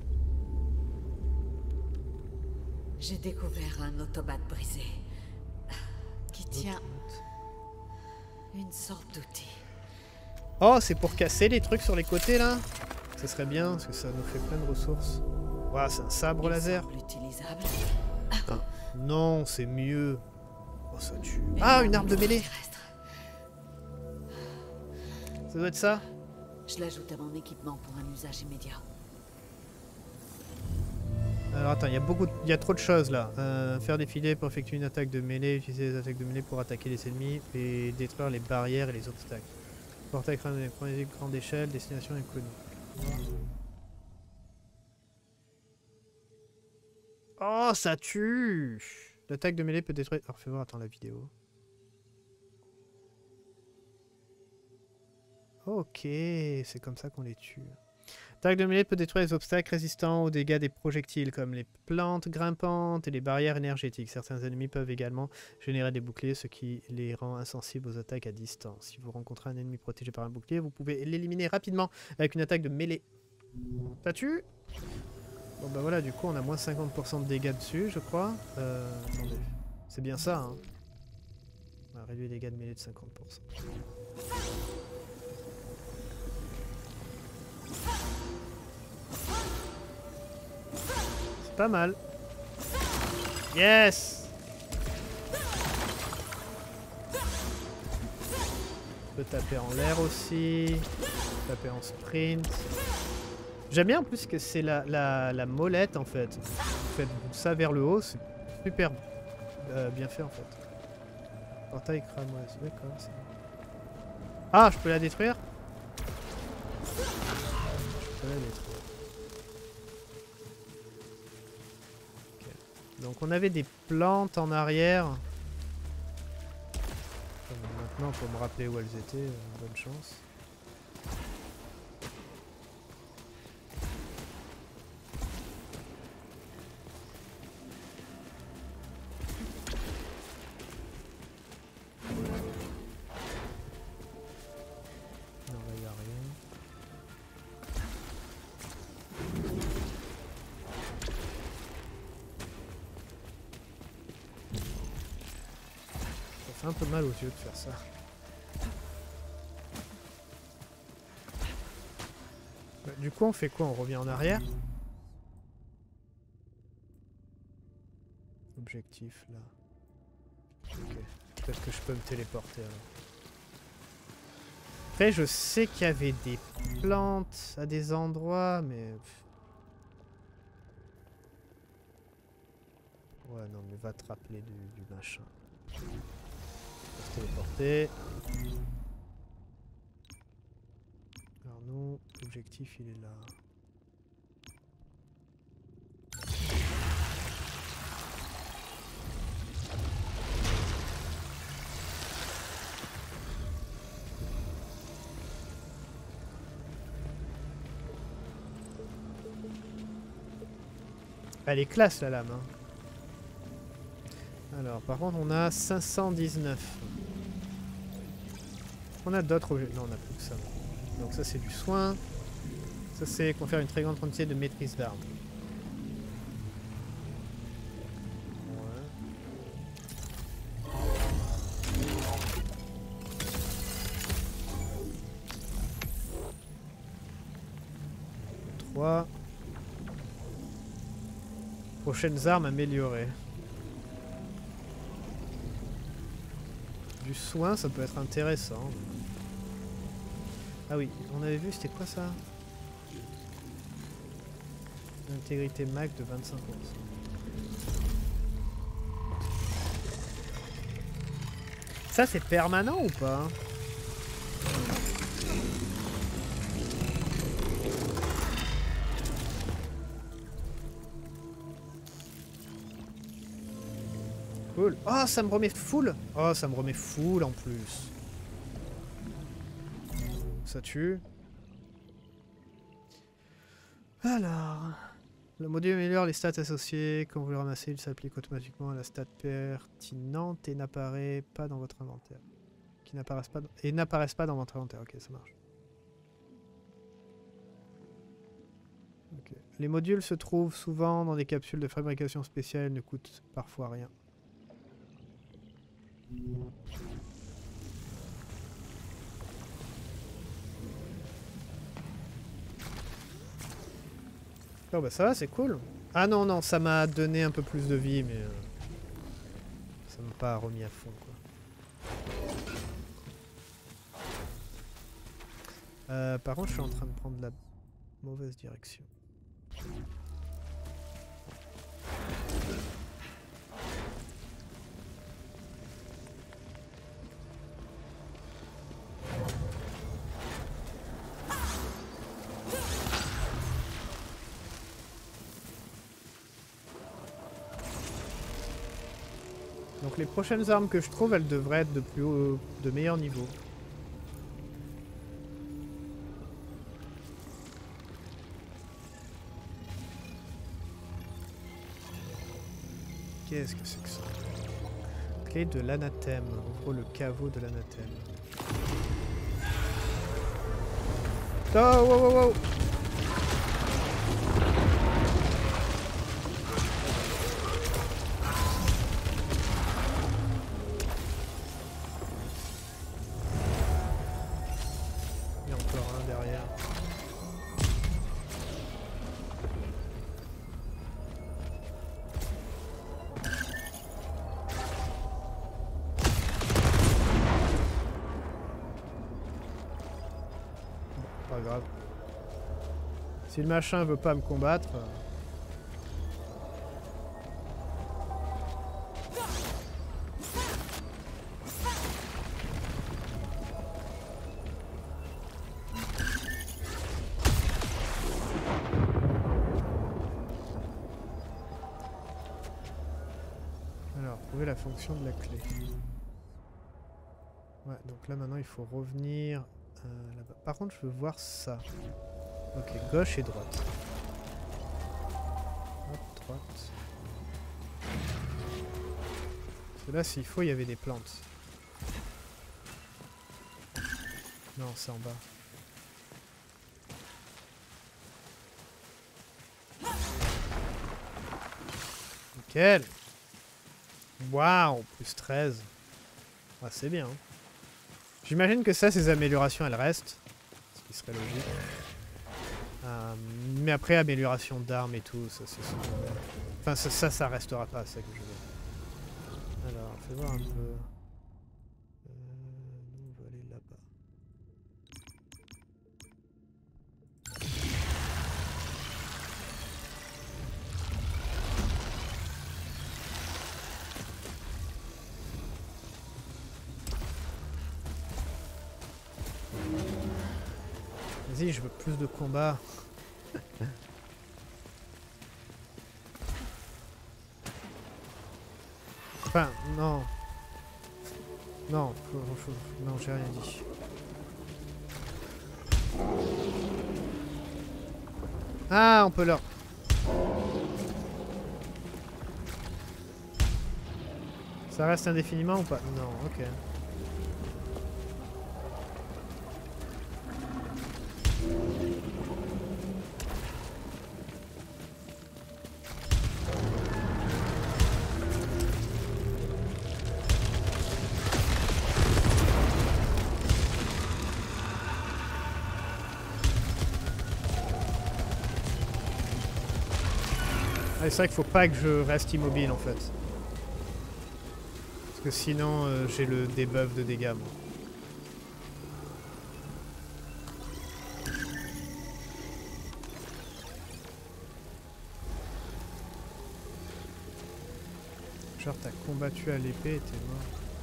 J'ai découvert un automate brisé qui tient une sorte d'outil. Oh, c'est pour casser les trucs sur les côtés là? Ça serait bien parce que ça nous fait plein de ressources. Waouh, c'est un sabre Il laser. semble utilisable. Ah. Non, c'est mieux. Oh, ça tue. Une ah, une arme de mêlée. Terrestre. Ça doit être ça? Je l'ajoute à mon équipement pour un usage immédiat. Alors attends, il y a beaucoup, il y a trop de choses là. Euh, faire défiler pour effectuer une attaque de mêlée, utiliser les attaques de mêlée pour attaquer les ennemis et détruire les barrières et les obstacles. Portail à grande échelle, destination inconnue. Oh, ça tue! L'attaque de mêlée peut détruire... Alors fais voir, attends la vidéo. Ok, c'est comme ça qu'on les tue. L'attaque de mêlée peut détruire les obstacles résistants aux dégâts des projectiles, comme les plantes grimpantes et les barrières énergétiques. Certains ennemis peuvent également générer des boucliers, ce qui les rend insensibles aux attaques à distance. Si vous rencontrez un ennemi protégé par un bouclier, vous pouvez l'éliminer rapidement avec une attaque de mêlée. Ça tue? Bon bah voilà, du coup on a moins cinquante pour cent de dégâts dessus, je crois. Euh, attendez, c'est bien ça, hein. On va réduire les dégâts de mêlée de cinquante pour cent. C'est pas mal. Yes! On peut taper en l'air aussi. Taper en sprint. J'aime bien en plus que c'est la, la, la molette en fait. Vous faites ça vers le haut, c'est super euh, bien fait en fait. Portail cramoisi, d'accord. Ah, je peux la détruire? Je peux la détruire. Okay. Donc on avait des plantes en arrière. Maintenant, pour me rappeler où elles étaient, euh, bonne chance. Ça fait un peu mal aux yeux de faire ça. Bah, du coup, on fait quoi? On revient en arrière? Objectif, là. Ok. Peut-être que je peux me téléporter, alors. Après, je sais qu'il y avait des plantes à des endroits, mais... Ouais, non, mais va te rappeler du, du machin. On va se téléporter. Alors nous, l'objectif il est là. Elle est classe la lame. Hein. Alors par contre on a cinq cent dix-neuf. On a d'autres objets. Non, on a plus que ça. Donc ça c'est du soin. Ça c'est confère une très grande quantité de maîtrise d'armes. Ouais. trois. Prochaines armes améliorées. Du soin, ça peut être intéressant. Ah oui, on avait vu, c'était quoi ça? Intégrité max de vingt-cinq pour cent. Ça c'est permanent ou pas? Cool. Oh, ça me remet full. Oh, ça me remet full en plus. Ça tue. Alors... Le module améliore les stats associées. Quand vous le ramassez, il s'applique automatiquement à la stat pertinente et n'apparaît pas dans votre inventaire. Qui n'apparaissent pas dans... Et n'apparaissent pas dans votre inventaire. Ok, ça marche. Okay. Les modules se trouvent souvent dans des capsules de fabrication spéciale et ne coûtent parfois rien. Oh bah ça va, c'est cool. Ah non, non, ça m'a donné un peu plus de vie, mais... Euh, ça m'a pas remis à fond, quoi. Euh, par contre, je suis en train de prendre la mauvaise direction. Donc les prochaines armes que je trouve, elles devraient être de plus haut, de meilleur niveau. Qu'est-ce que c'est que ça? Clé de l'anathème. Ouvre le caveau de l'anathème. Oh, wow, wow, wow. Il y a encore un derrière. Pas grave. Si le machin veut pas me combattre... Euh... Alors, trouver la fonction de la clé. Ouais, donc là maintenant il faut revenir euh, là-bas. Par contre, je veux voir ça. Ok, gauche et droite. Hop, droite. Parce que là, s'il faut, il y avait des plantes. Non, c'est en bas. Nickel. Waouh, plus treize. Ah, c'est bien. Hein. J'imagine que ça, ces améliorations, elles restent. Ce qui serait logique. Euh, mais après, amélioration d'armes et tout, ça c'est secondaire. Enfin, ça, ça, ça restera pas, c'est ça que je veux. Alors, fais voir un peu. Euh, nous, on va aller là-bas. Vas-y, je veux plus de combats. Enfin, non. Non, faut, faut, non, j'ai rien dit. Ah, on peut leur... Ça reste indéfiniment ou pas? Non, ok. C'est vrai qu'il faut pas que je reste immobile en fait. Parce que sinon euh, j'ai le debuff de dégâts moi. Genre t'as combattu à l'épée et t'es mort.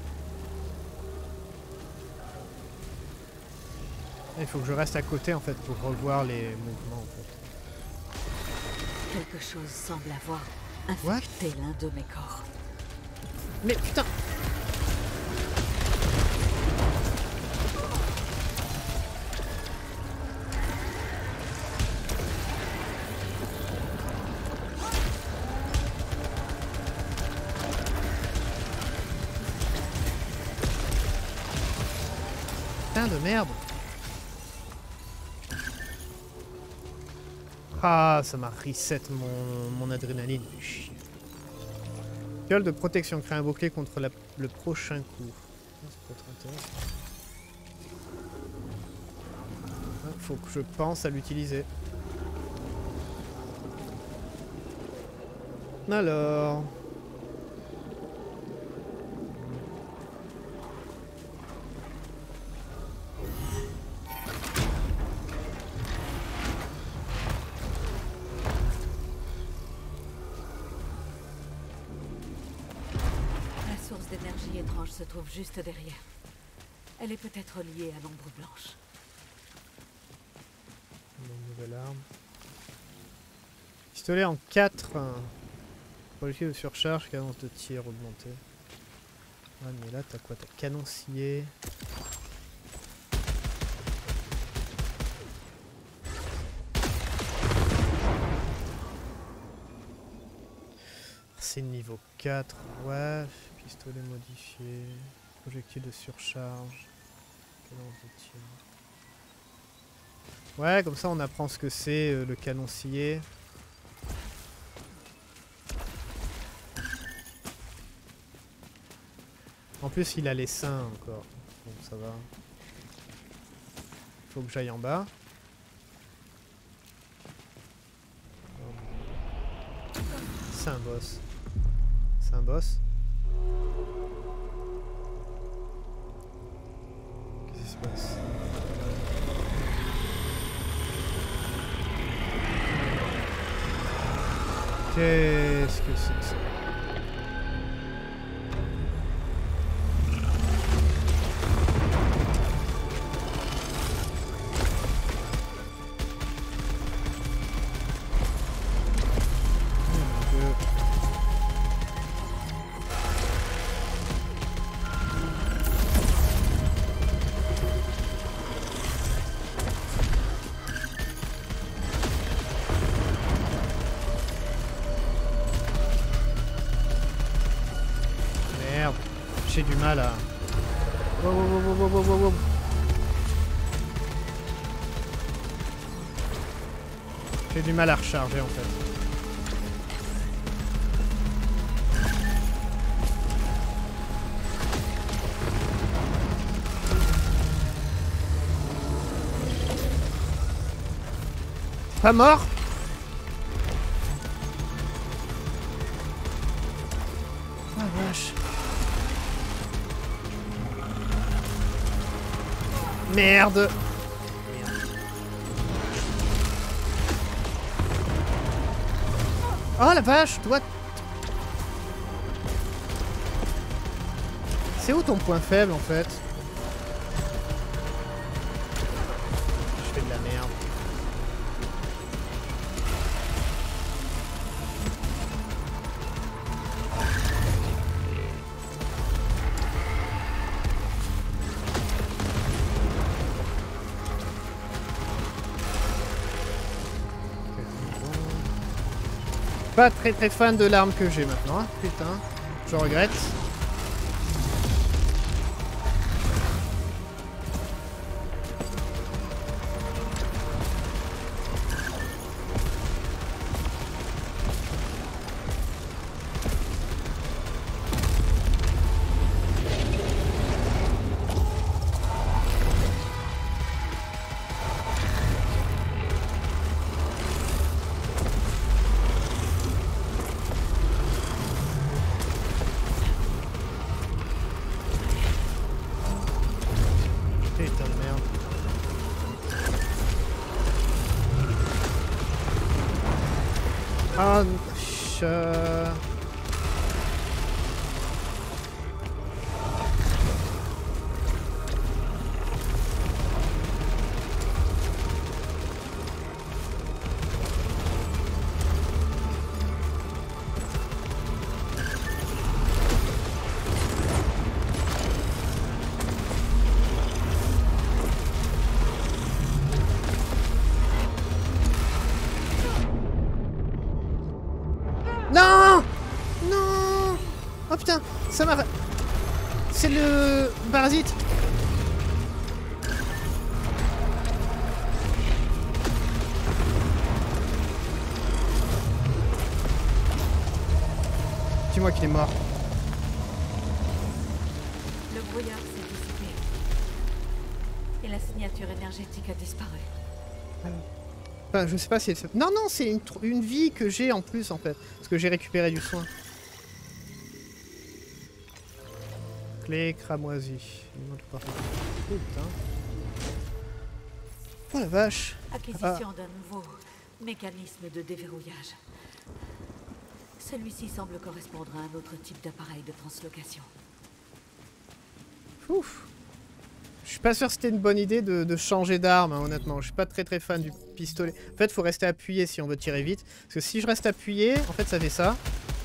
Il faut que je reste à côté en fait pour revoir les mouvements en fait. Quelque chose semble avoir infecté l'un de mes corps. Mais putain! Putain de merde! Ah, ça m'a reset mon, mon adrénaline, du chier. Fiole de protection, crée un bouclier contre la, le prochain coup. Ah, ça peut être intéressant. Ah, faut que je pense à l'utiliser. Alors... D'énergie étrange se trouve juste derrière. Elle est peut-être liée à l'ombre blanche. Une nouvelle arme. Pistolet en quatre. Projectile de surcharge, cadence de tir augmentée. Ouais, mais là, t'as quoi? T'as canon scié. C'est niveau quatre. Ouais. Pistolet modifié, projectile de surcharge, cadence de tir. Ouais, comme ça on apprend ce que c'est euh, le canon scié. En plus il a les seins encore, donc ça va. Faut que j'aille en bas. C'est un boss. C'est un boss. Qu'est-ce qui se passe? Qu'est-ce que c'est que ça? J'ai du mal à... Wow, wow, wow, wow, wow, wow, wow. J'ai du mal à recharger en fait. Pas mort? Ah vache. Merde. Oh la vache, toi. C'est où ton point faible en fait? Je fais de la merde. Pas très très fan de l'arme que j'ai maintenant, hein. Putain, je regrette. Ah, je... Ça m'a... C'est le parasite. Dis-moi qu'il est mort. Le brouillard s'est dissipé. Et la signature énergétique a disparu. Enfin, je sais pas si elle... Non, non, c'est une, une vie que j'ai en plus, en fait. Parce que j'ai récupéré du soin. Clé cramoisie. Putain. Oh la vache. Acquisition ah. d'un nouveau mécanisme de déverrouillage. Celui-ci semble correspondre à un autre type d'appareil de translocation. Ouf. Je suis pas sûr que c'était une bonne idée de, de changer d'arme, hein, honnêtement. Je suis pas très très fan du pistolet. En fait, il faut rester appuyé si on veut tirer vite. Parce que si je reste appuyé, en fait, ça fait ça.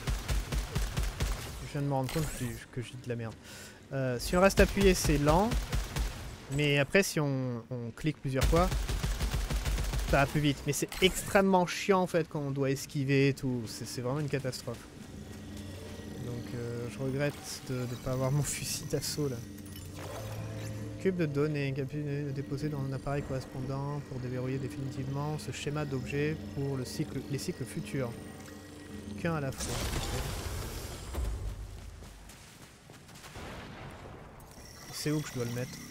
Je viens de me rendre compte que, que j'ai de la merde. Euh, si on reste appuyé, c'est lent. Mais après, si on, on clique plusieurs fois, ça va plus vite. Mais c'est extrêmement chiant, en fait, quand on doit esquiver et tout. C'est vraiment une catastrophe. Donc, euh, je regrette de ne pas avoir mon fusil d'assaut, là. Cube de données, capable déposé dans un appareil correspondant pour déverrouiller définitivement ce schéma d'objet pour le cycle, les cycles futurs. Qu'un à la fois. C'est où que je dois le mettre?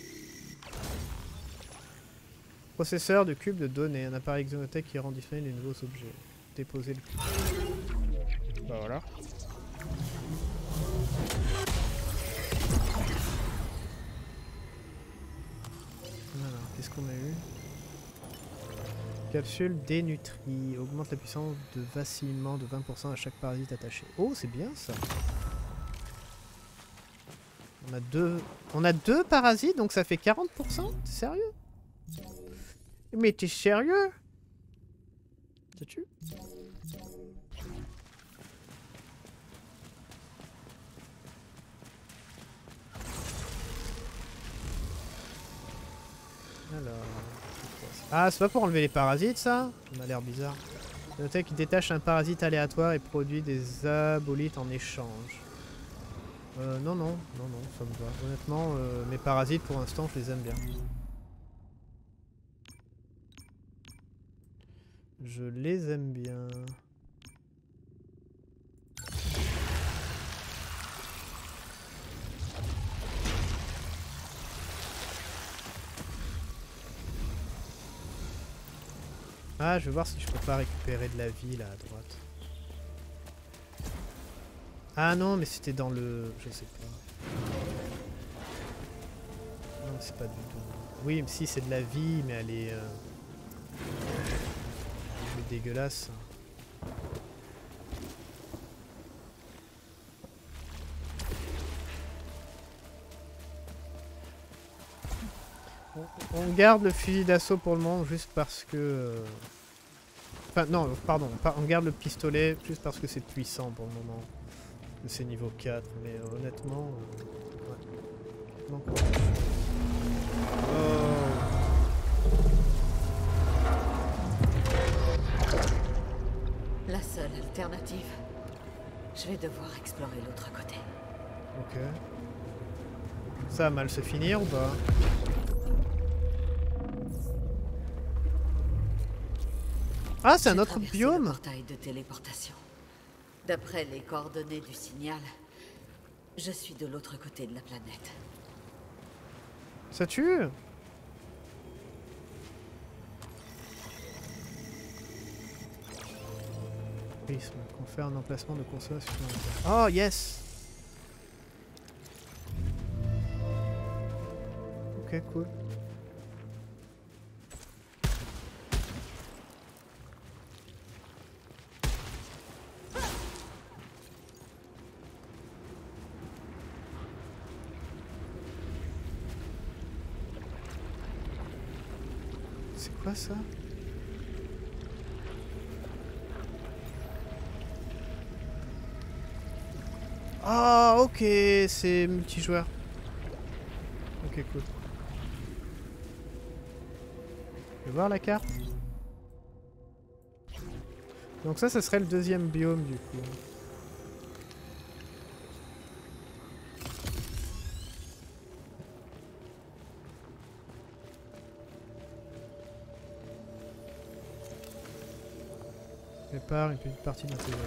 Processeur de cube de données, un appareil Exonotech qui rend disponible les nouveaux objets. Déposer le cube. Bah voilà. Qu'est-ce qu'on a eu? Capsule dénutrie. Augmente la puissance de vacillement de vingt pour cent à chaque parasite attaché. Oh, c'est bien ça. On a deux... On a deux parasites, donc ça fait quarante pour cent? T'es sérieux? Mais t'es sérieux? Ça tue? Alors... Ah, c'est pas pour enlever les parasites, ça? Ça m'a l'air bizarre. Notez qu'il détache un parasite aléatoire et produit des abolites en échange. Euh, non, non, non, non, ça me va. Honnêtement, euh, mes parasites, pour l'instant, je les aime bien. Je les aime bien. Ah, je vais voir si je peux pas récupérer de la vie là à droite. Ah non, mais c'était dans le... Je sais pas. Non, c'est pas du tout... Oui, mais si, c'est de la vie, mais elle est... Euh... Elle est dégueulasse. On, on garde le fusil d'assaut pour le moment, juste parce que... Euh... Enfin, non, pardon, on garde le pistolet juste parce que c'est puissant pour le moment. C'est niveau quatre, mais euh, honnêtement... Euh, ouais. Donc, ouais. Oh. La seule alternative. Je vais devoir explorer l'autre côté. Ok. Ça va mal se finir ou pas? Ah, c'est un autre biome. Le portail de téléportation. D'après les coordonnées du signal, je suis de l'autre côté de la planète. Ça tue? Prisme, confère un emplacement de consommation. Oh yes! Ok, cool. C'est quoi ça? Ah, ok, c'est multijoueur. Ok, cool. Je vais voir la carte. Donc ça, ça serait le deuxième biome du coup. Prépare une petite partie de tes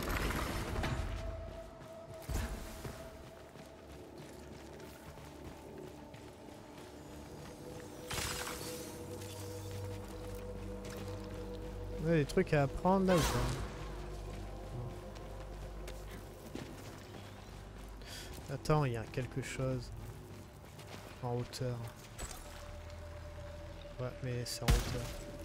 Ouais, des trucs à apprendre là ou pas? Attends, il y a quelque chose en hauteur. Ouais, mais c'est en hauteur.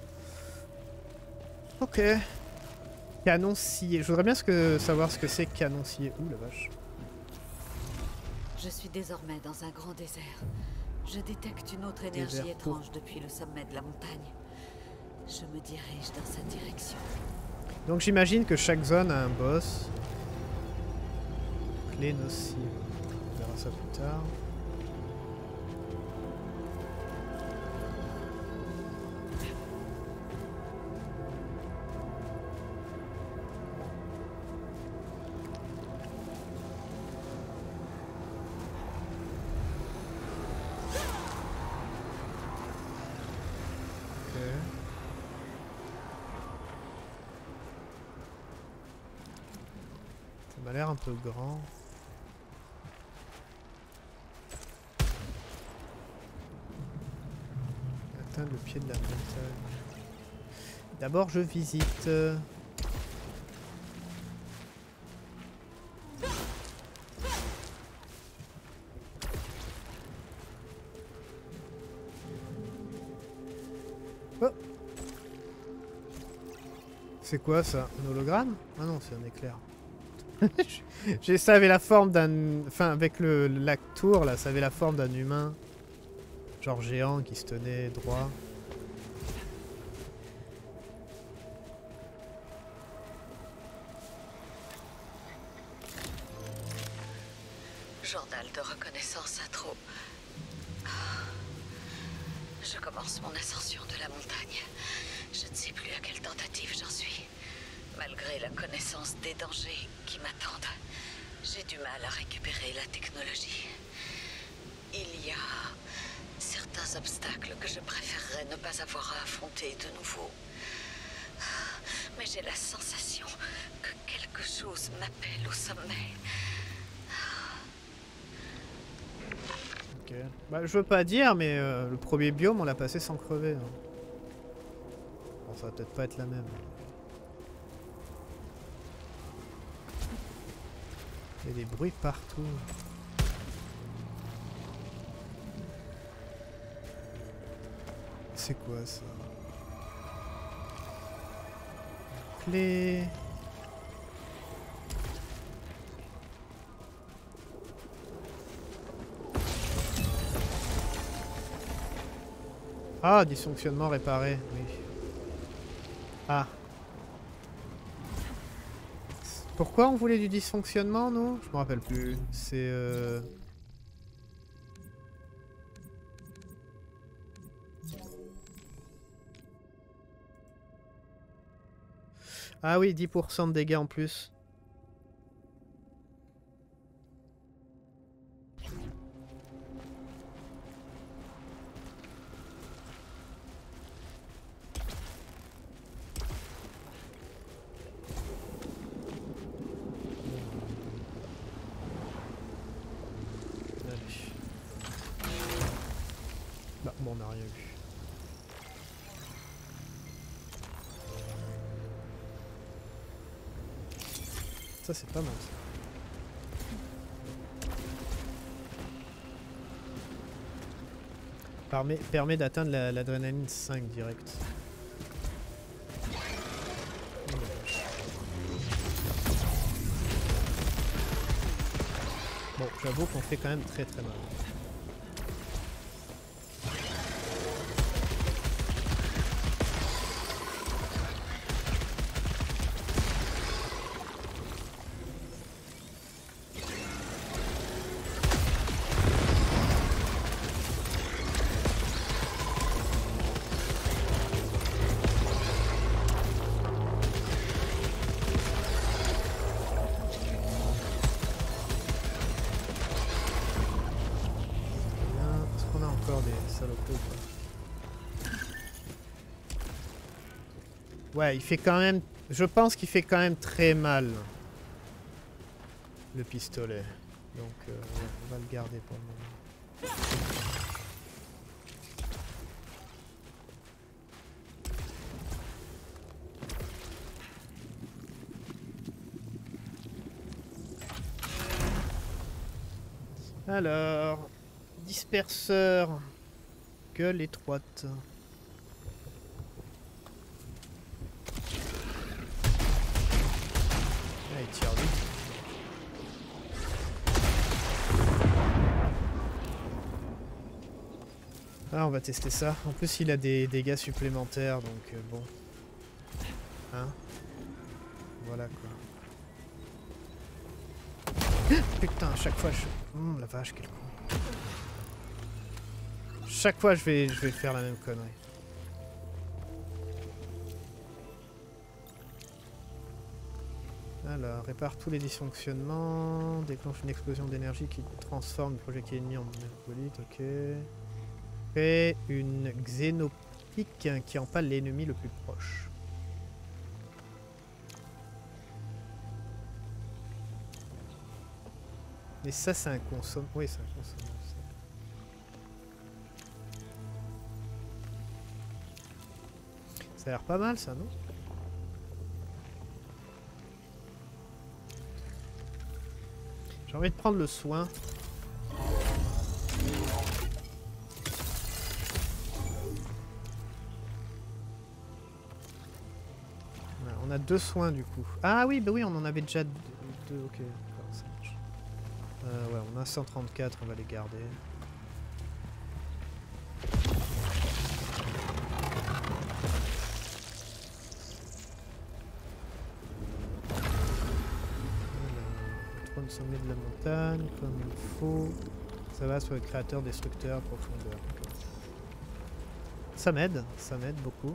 Ok. Canon scié. Je voudrais bien ce que, savoir ce que c'est canon scié. Ouh la vache. Je suis désormais dans un grand désert. Je détecte une autre énergie Désert étrange depuis le sommet de la montagne. Je me dirige dans cette direction. Donc j'imagine que chaque zone a un boss. Clé nocive. On verra ça plus tard. Ça m'a l'air un peu grand. Atteindre le pied de la montagne. D'abord je visite. Oh. C'est quoi ça? Un hologramme? Ah non, c'est un éclair. J'ai ça avait la forme d'un... Enfin, avec le, le lac tour, là, ça avait la forme d'un humain. Genre géant qui se tenait droit. Journal de reconnaissance intro. Je commence mon ascension de la montagne. Je ne sais plus à quelle tentative j'en suis. Malgré la connaissance des dangers qui m'attendent, j'ai du mal à récupérer la technologie. Il y a certains obstacles que je préférerais ne pas avoir à affronter de nouveau. Mais j'ai la sensation que quelque chose m'appelle au sommet. Ok. Bah, je veux pas dire, mais euh, le premier biome, on l'a passé sans crever. Hein. Bon, ça va peut-être pas être la même. Il y a des bruits partout. C'est quoi ça? Clé. Ah, dysfonctionnement réparé, oui. Ah. Pourquoi on voulait du dysfonctionnement, nous? Je me rappelle plus. C'est... Euh... Ah oui, dix pour cent de dégâts en plus. Bah, bon, on n'a rien vu. Ça, c'est pas mal, ça. Permet, permet d'atteindre la, l'adrénaline cinq direct. Bon, j'avoue qu'on fait quand même très très mal. Ouais, il fait quand même Je pense qu'il fait quand même très mal. Le pistolet. Donc euh, on va le garder pour le moment. Alors, disperseur, gueule étroite. Ah, il tire vite. Ah, on va tester ça. En plus, il a des dégâts supplémentaires, donc euh, bon. Hein? Voilà quoi. Putain, à chaque fois je... Hum, la vache, quel con. Chaque fois je vais, je vais faire la même connerie. Alors, répare tous les dysfonctionnements, déclenche une explosion d'énergie qui transforme le projectile ennemi en bolide, ok. Fait une xénopique qui empale l'ennemi le plus proche. Mais ça, c'est un consomme. Oui, c'est un consomme. Ça a l'air pas mal, ça, non? J'ai envie de prendre le soin. Voilà, on a deux soins, du coup. Ah oui, bah oui, on en avait déjà deux. deux ok. Euh, ouais, on a cent trente-quatre, on va les garder. Le trône sommet de la montagne, comme il faut. Ça va sur le créateur, destructeur, profondeur. Okay. Ça m'aide, ça m'aide beaucoup.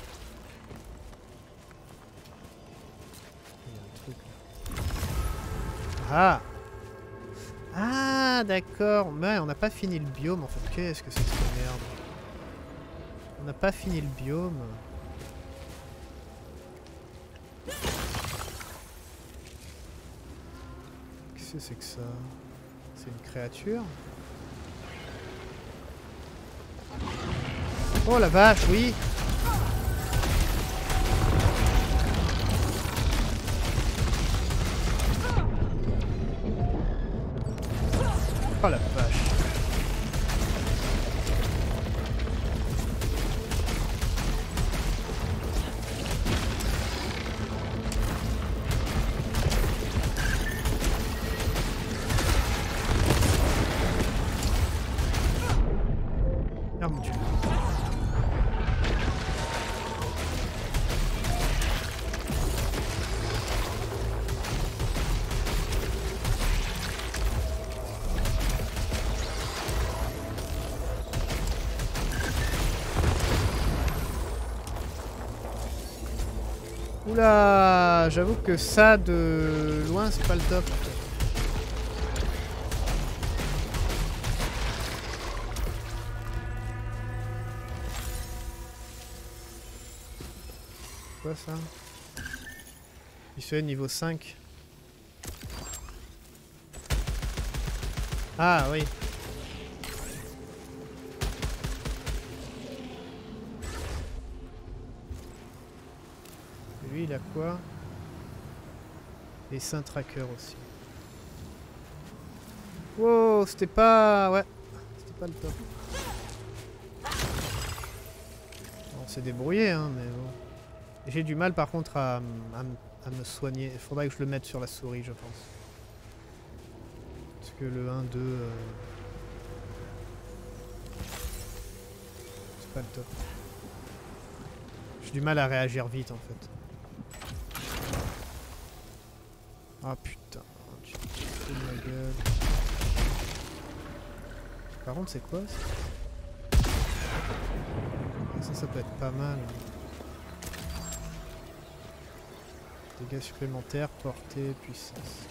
Il y a un truc là. Ah! Ah, d'accord. Mais on n'a pas fini le biome en fait. Qu'est-ce que c'est que cette merde? On n'a pas fini le biome. Qu'est-ce que c'est que ça? C'est une créature? Oh la vache, oui! Oh la vache. Oh mon Dieu. Oula, j'avoue que ça de loin c'est pas le top. Quoi ça? Pistolet niveau cinq. Ah oui. Lui il a quoi? Les Saint Tracker aussi. Wow, c'était pas... Ouais, c'était pas le top. On s'est débrouillé hein, mais bon. J'ai du mal par contre à, à, à me soigner. Il faudrait que je le mette sur la souris je pense. Parce que le un deux... Euh... c'est pas le top. J'ai du mal à réagir vite en fait. Ah putain, tu te fous de ma gueule. Par contre c'est quoi ça? Ça, ça peut être pas mal. Dégâts supplémentaires, portée, puissance.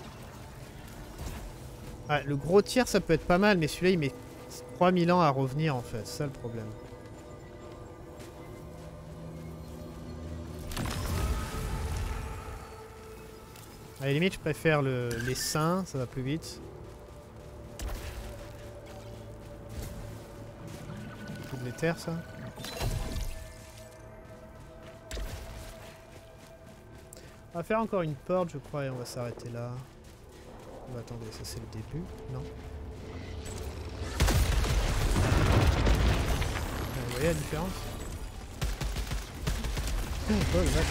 Ah, le gros tir ça peut être pas mal, mais celui-là il met trois mille ans à revenir en fait, c'est ça le problème. À la limite, je préfère le, les seins, ça va plus vite. C'est de l'éther, ça. On va faire encore une porte, je crois, et on va s'arrêter là. Oh, attendez, ça c'est le début, non? Vous voyez la différence? Oh, le vache.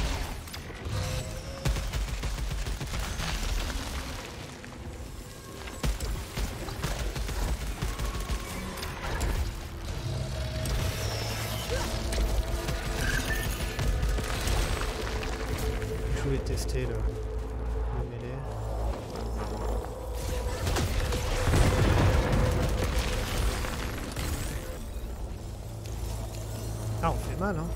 Je voulais tester le, le mêlée. Ah, on fait mal, hein.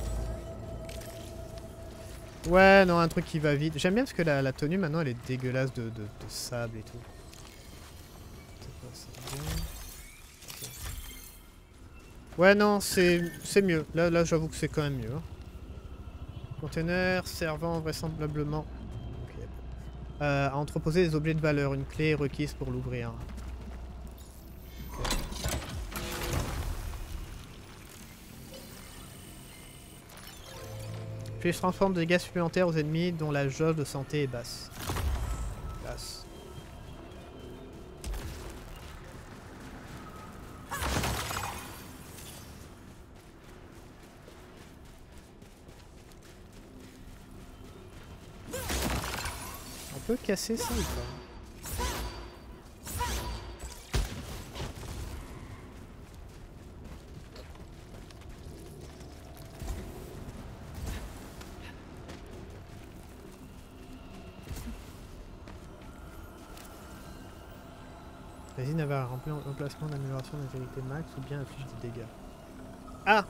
Ouais, non, un truc qui va vite. J'aime bien parce que la, la tenue maintenant elle est dégueulasse de, de, de sable et tout. C'est pas ça bien. Okay. Ouais, non, c'est mieux. Là, là j'avoue que c'est quand même mieux. Hein. Conteneur servant vraisemblablement okay. euh, à entreposer des objets de valeur. Une clé est requise pour l'ouvrir. Okay. Puis je transforme des dégâts supplémentaires aux ennemis dont la jauge de santé est basse. Basse. On peut casser ça ou pas? Résine avait un remplacement d'amélioration d'intégrité max ou bien affiche des dégâts. Ah!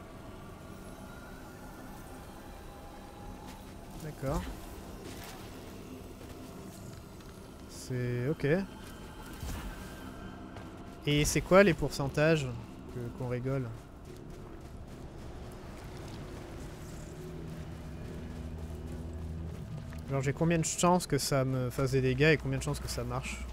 D'accord. C'est ok. Et c'est quoi les pourcentages qu'on rigole? Genre j'ai combien de chances que ça me fasse des dégâts et combien de chances que ça marche?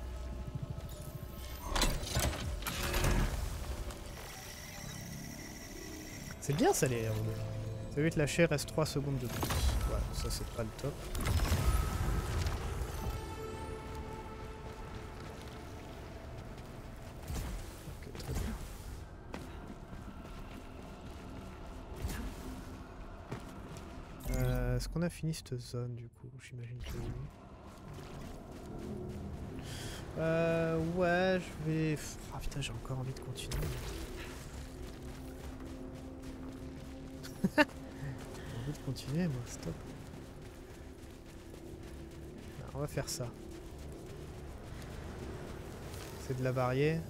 C'est bien ça les héros. Ça veut te lâcher, reste trois secondes de plus. Ouais, ça c'est pas le top. Ok, très bien. Euh, Est-ce qu'on a fini cette zone du coup? J'imagine que oui. Euh, ouais, je vais... Ah putain, j'ai encore envie de continuer. J'ai envie de continuer, moi, stop. Alors, on va faire ça. C'est de la varier.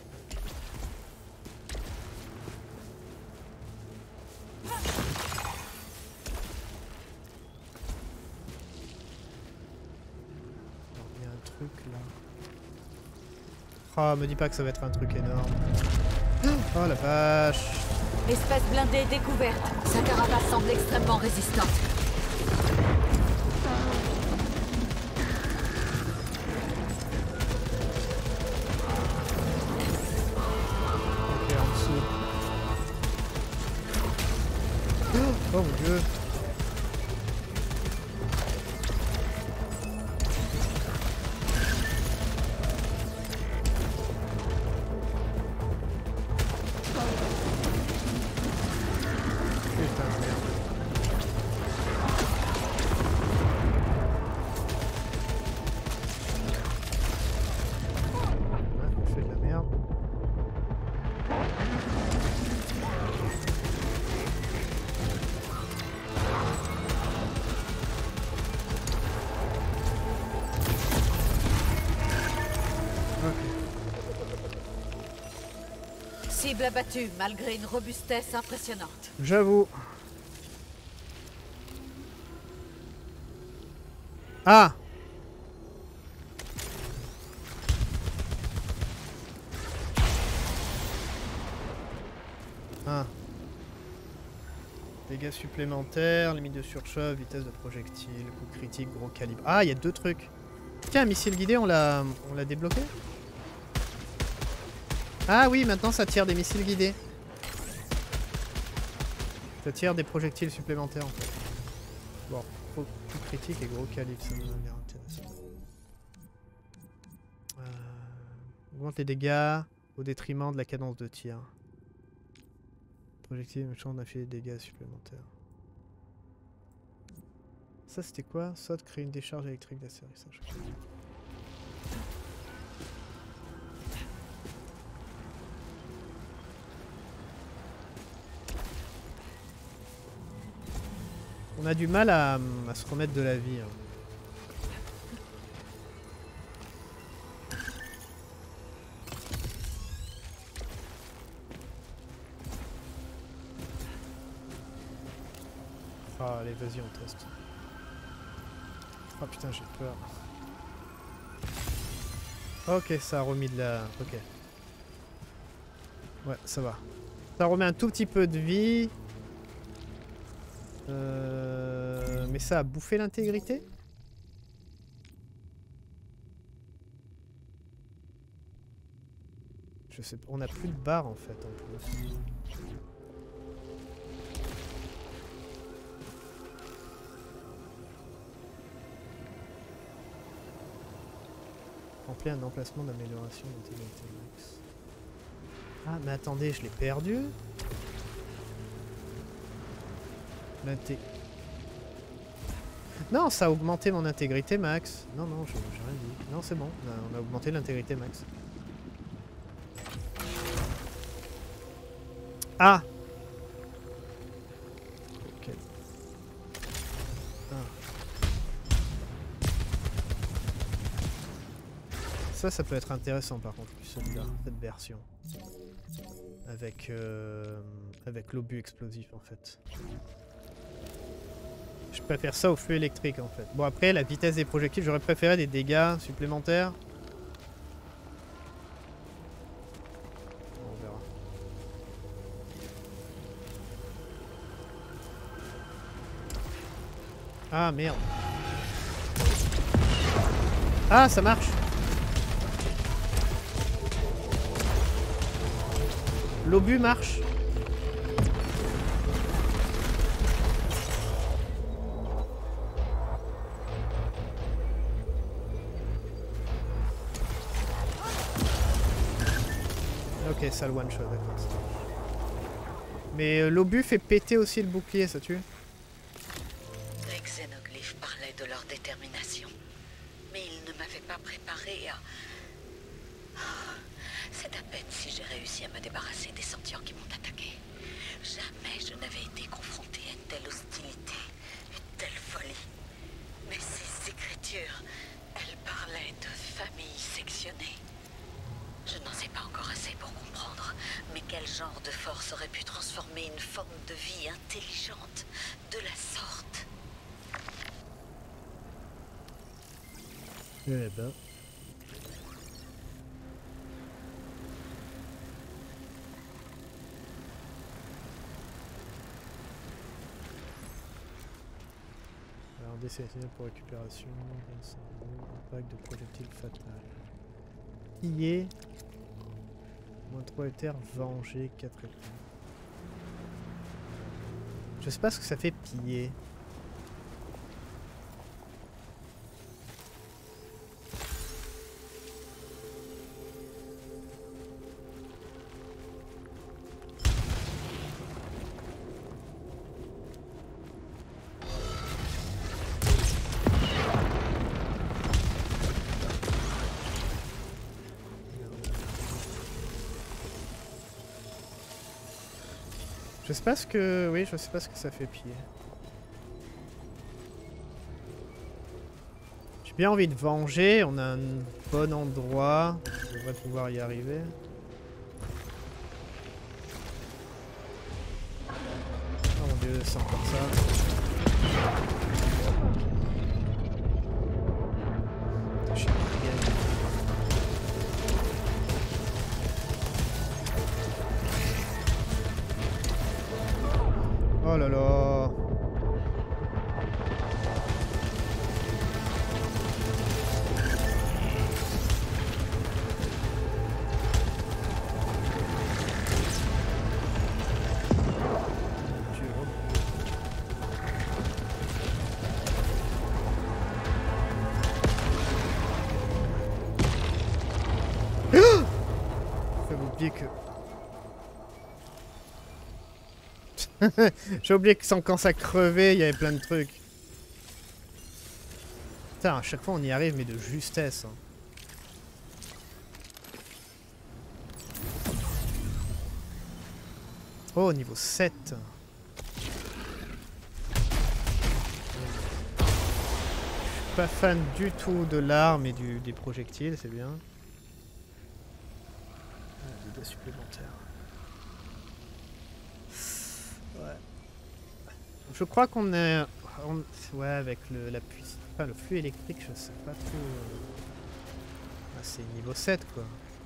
Il y a un truc là. Oh, me dis pas que ça va être un truc énorme. Oh la vache. Espèce blindée découverte. Sa carapace semble extrêmement résistante. Ok, en dessous. Oh mon dieu. Cible abattue, malgré une robustesse impressionnante. J'avoue. Ah! Ah. Dégâts supplémentaires, limite de surchauffe, vitesse de projectile, coup critique, gros calibre. Ah, il y a deux trucs. Tiens, un missile guidé, on l'a on l'a débloqué? Ah oui, maintenant ça tire des missiles guidés. Ça tire des projectiles supplémentaires en fait. Bon, coup critique et gros calibre, ça m'a l'air intéressant. Euh, augmente les dégâts au détriment de la cadence de tir. Projectile, méchant, on a fait des dégâts supplémentaires. Ça c'était quoi? Saute, crée une décharge électrique d'atterrissage. On a du mal à, à se remettre de la vie. Hein. Ah, allez, vas-y, on teste. Oh putain, j'ai peur. Ok, ça a remis de la... Ok. Ouais, ça va. Ça remet un tout petit peu de vie. Euh... Mais ça a bouffé l'intégrité? Je sais pas. On a plus de barre en fait en plus. Remplir un emplacement d'amélioration d'intégrité max. Ah mais attendez, je l'ai perdu. L'inté... Non, ça a augmenté mon intégrité max. Non, non, j'ai rien dit. Non, c'est bon, on a, on a augmenté l'intégrité max. Ah! Ok. Ah. Ça, ça peut être intéressant par contre, celui-là, cette version. Avec, euh, avec l'obus explosif en fait. Je préfère ça au feu électrique en fait. Bon après la vitesse des projectiles, j'aurais préféré des dégâts supplémentaires. On verra. Ah merde. Ah ça marche. L'obus marche. Ok, ça le one shot, d'accord. Mais euh, l'obus fait péter aussi le bouclier, ça tue? Les xénoglyphes parlaient de leur détermination, mais ils ne m'avaient pas préparé à... Oh, c'est à peine si j'ai réussi à me débarrasser des sentiers qui m'ont attaqué. Jamais je n'avais été confronté à une telle hostilité, une telle folie. Mais ces écritures, elles parlaient de familles sectionnées. Je n'en sais pas encore assez pour comprendre, mais quel genre de force aurait pu transformer une forme de vie intelligente de la sorte? Eh ben... Alors, désélectionné pour récupération, impact de projectile fatal. Piller. Moins trois éthers, venger, quatre étoiles. Je sais pas ce que ça fait piller. Je sais pas ce que... Oui, je sais pas ce que ça fait piller. J'ai bien envie de venger, on a un bon endroit. Je devrais pouvoir y arriver. Oh mon dieu, c'est encore ça. Je sais pas, Oh là là. Que... J'ai oublié que sans, quand ça crevait, il y avait plein de trucs. Putain, à chaque fois on y arrive, mais de justesse. Hein. Oh, niveau sept. Je suis pas fan du tout de l'arme et du, des projectiles, c'est bien. Supplémentaire. Ouais. Je crois qu'on est... On, ouais, avec le, la puissance... Enfin, le flux électrique, je sais pas trop... Ah, c'est niveau sept, quoi.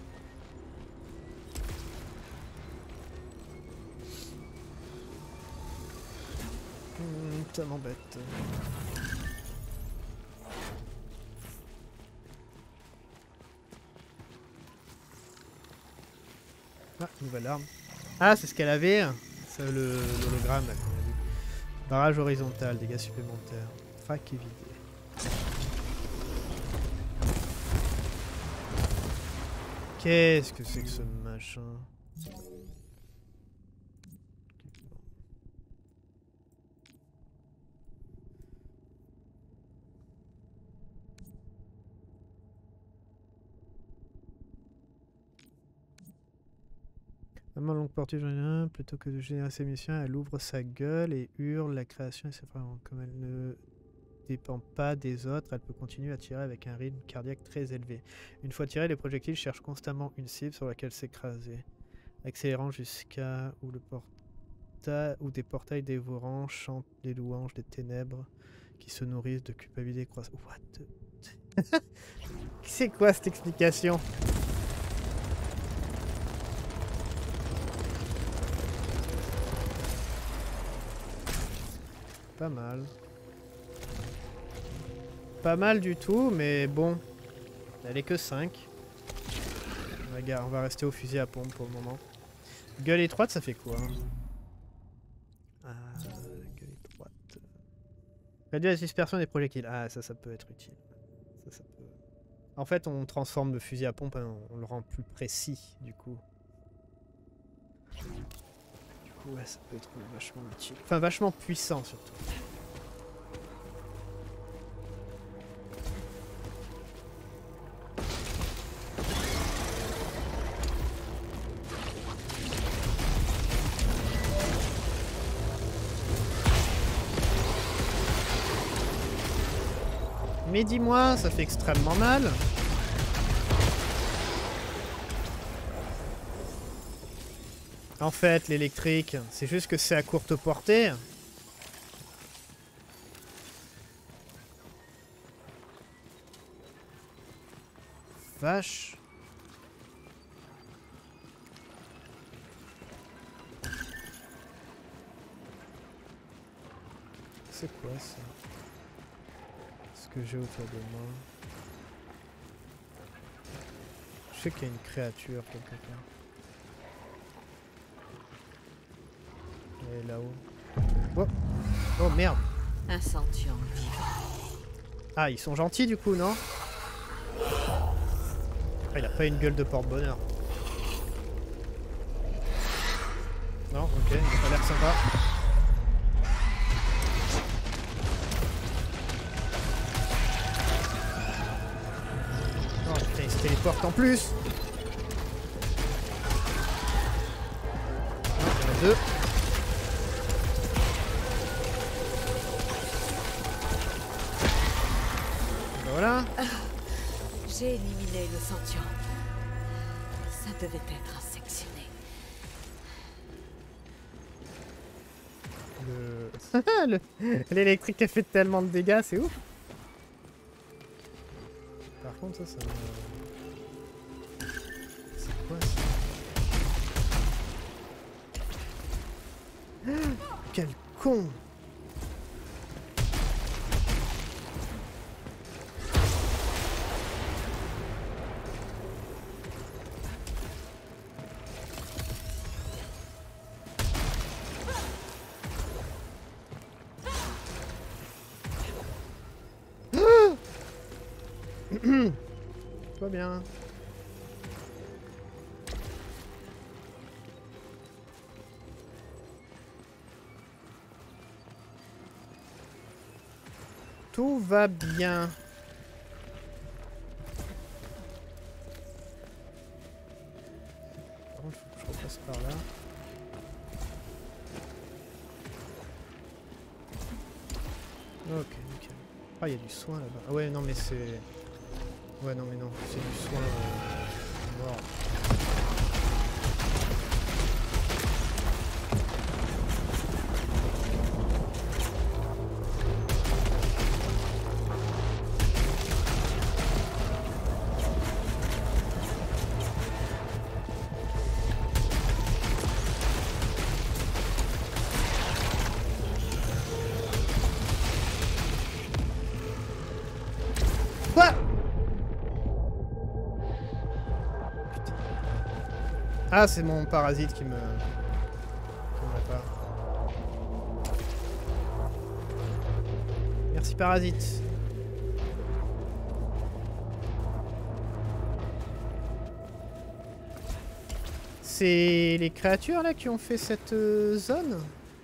Mmh, ça m'embête. Ah, nouvelle arme. Ah, c'est ce qu'elle avait. C'est le l'hologramme là qu'on a vu. Barrage horizontal, dégâts supplémentaires. Fac évité. Qu'est-ce que c'est que ce machin? Maman longue portée, plutôt que de générer ses missions, elle ouvre sa gueule et hurle la création et c'est vraiment comme elle ne dépend pas des autres, elle peut continuer à tirer avec un rythme cardiaque très élevé. Une fois tiré, les projectiles cherchent constamment une cible sur laquelle s'écraser, accélérant jusqu'à où le portail ou des portails dévorants chantent les louanges des ténèbres qui se nourrissent de culpabilité croissante. What the... C'est quoi cette explication? Pas mal. Pas mal du tout, mais bon. Elle est que cinq. Regarde, on va rester au fusil à pompe pour le moment. Gueule étroite, ça fait quoi? Ah, gueule étroite. Réduire la dispersion des projectiles. Ah, ça, ça peut être utile. Ça, ça peut... En fait, on transforme le fusil à pompe, hein, on le rend plus précis, du coup. Ouais, ça peut être vachement utile. Enfin, vachement puissant, surtout. Mais dis-moi, ça fait extrêmement mal. En fait, l'électrique, c'est juste que c'est à courte portée. Vache. C'est quoi ça? Ce que j'ai autour de moi. Je sais qu'il y a une créature quelque part. Et là-haut. Oh. Oh merde. Un sentient vivant. Ah, ils sont gentils du coup, non? Ah, il a pas une gueule de porte-bonheur. Non, ok, il a pas l'air sympa. Oh putain, il se téléporte en plus. Non, il y en a deux. Voilà. Ah, j'ai éliminé le sentient. Ça devait être un sectionné. Le... L'électrique a fait tellement de dégâts, c'est ouf. Par contre, ça, ça me... C'est quoi ça? Quel con. Pas bien. Tout va bien. Par contre, faut que je repasse par là. Ok, nickel. Ah, il y a du soin là-bas. Ah ouais, non, mais c'est... Ouais, non, mais non, c'est du soin euh, mort. Ah, c'est mon parasite qui me... qui me répare. Merci parasite. C'est les créatures là qui ont fait cette euh, zone?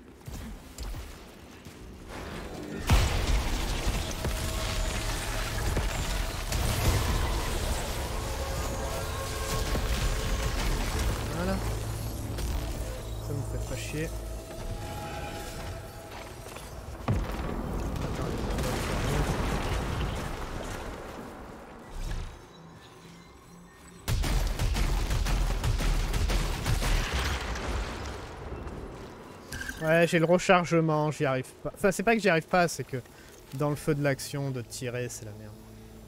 Voilà. Ça me fait pas chier. Ouais, j'ai le rechargement, j'y arrive pas. Enfin, c'est pas que j'y arrive pas, c'est que dans le feu de l'action, de tirer, c'est la merde.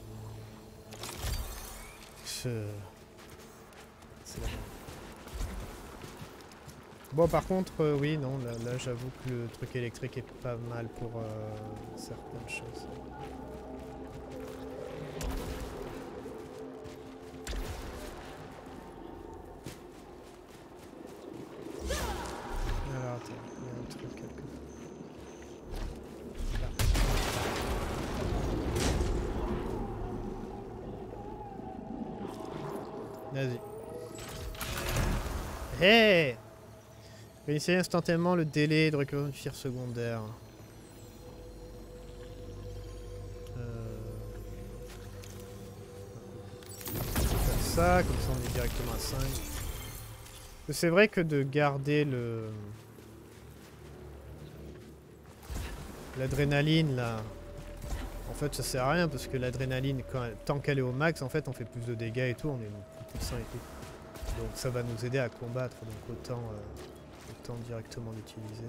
Je... C'est la merde. Bon, par contre, euh, oui, non, là, là j'avoue que le truc électrique est pas mal pour euh, certaines choses. Alors, attends, il y a un truc quelque part. Vas-y. Hey! Réinitialiser instantanément le délai de récupération de tir secondaire. Euh... On va faire ça, comme ça on est directement à cinq. C'est vrai que de garder le... l'adrénaline là... En fait ça sert à rien parce que l'adrénaline, tant qu'elle est au max, en fait on fait plus de dégâts et tout, on est plus puissant et tout. Donc ça va nous aider à combattre, donc autant... Euh... Autant directement l'utiliser.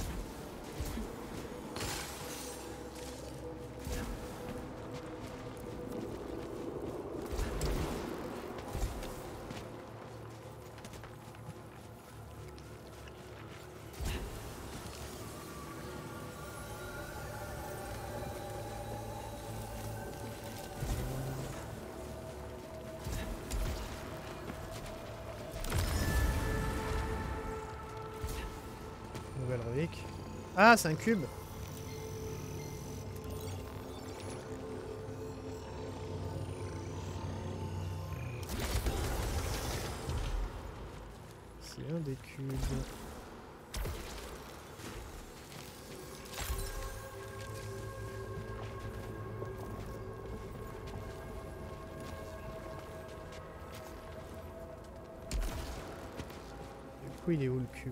Ah, c'est un cube. C'est un des cubes. Du coup, il est où le cube ?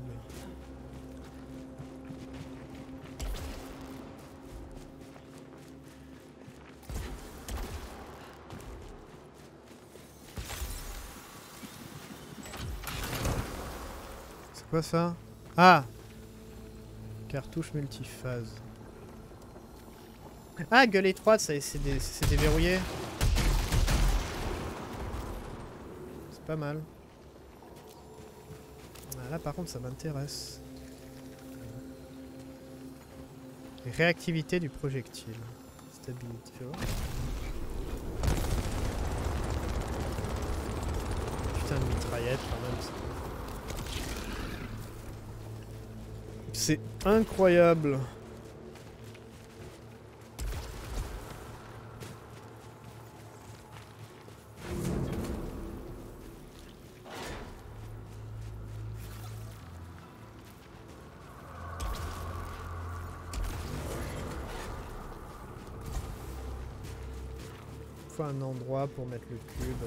Quoi ça? Ah! Cartouche multiphase. Ah, gueule étroite, c'est dé déverrouillé. C'est pas mal. Ah, là par contre ça m'intéresse. Réactivité du projectile. Stabilité, tu vois. Putain de mitraillette quand même. C'est incroyable. Un endroit pour mettre le cube.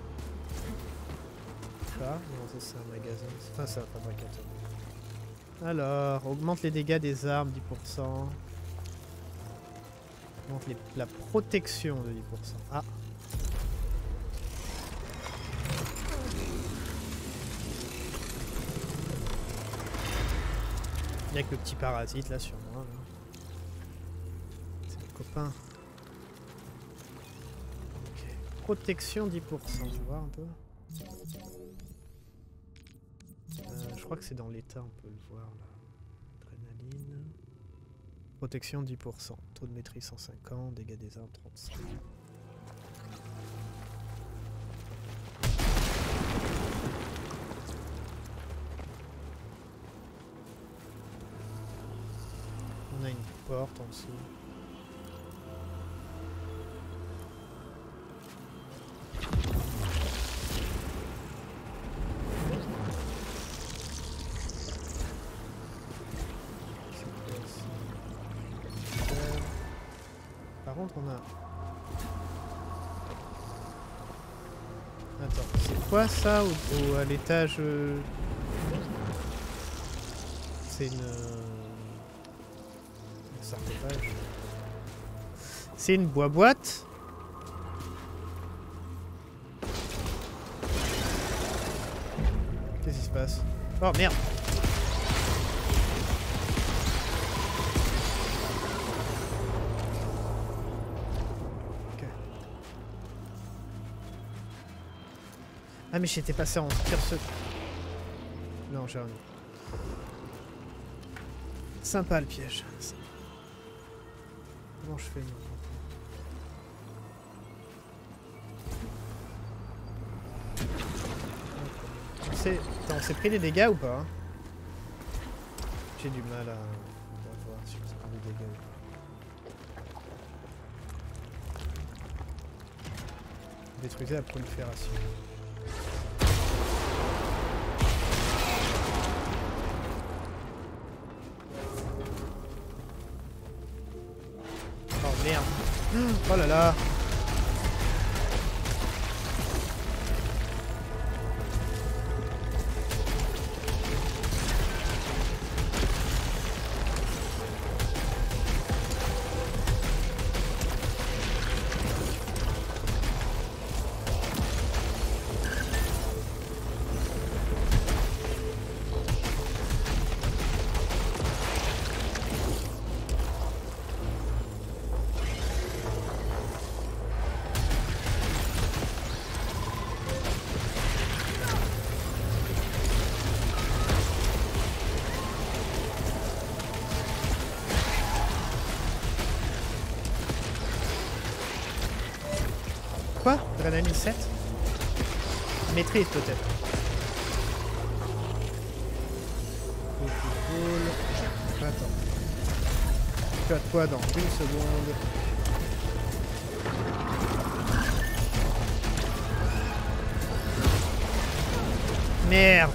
Ça, non, ça c'est un magasin. Enfin, c'est un fabricateur. Alors, augmente les dégâts des armes dix pour cent. Augmente les, la protection de dix pour cent. Ah. Il y a que le petit parasite là sur moi. Là. C'est le copain. Protection dix pour cent, tu vois un peu. Euh, je crois que c'est dans l'état, on peut le voir là. Adrénaline. Protection dix pour cent. Taux de maîtrise cent cinquante, dégâts des armes trente-cinq. On a une porte en dessous. On a... Attends, c'est quoi ça au, au, à l'étage euh... C'est une... un sarcophage. C'est une boîte-boîte. Qu'est-ce qui se passe? Oh merde! Ah mais j'étais passé en pire ce... Non, j'ai rien. Sympa le piège. Comment je fais maintenant? On s'est... on s'est pris des dégâts ou pas? J'ai du mal à... à voir si on s'est pris des dégâts ou pas. Détruisez la prolifération. Merde. Oh là là. Quoi? Adrénaline sept? Maîtrise peut-être. Cool, cool, cool. Attends. Tu as de quoi dans une seconde. Merde.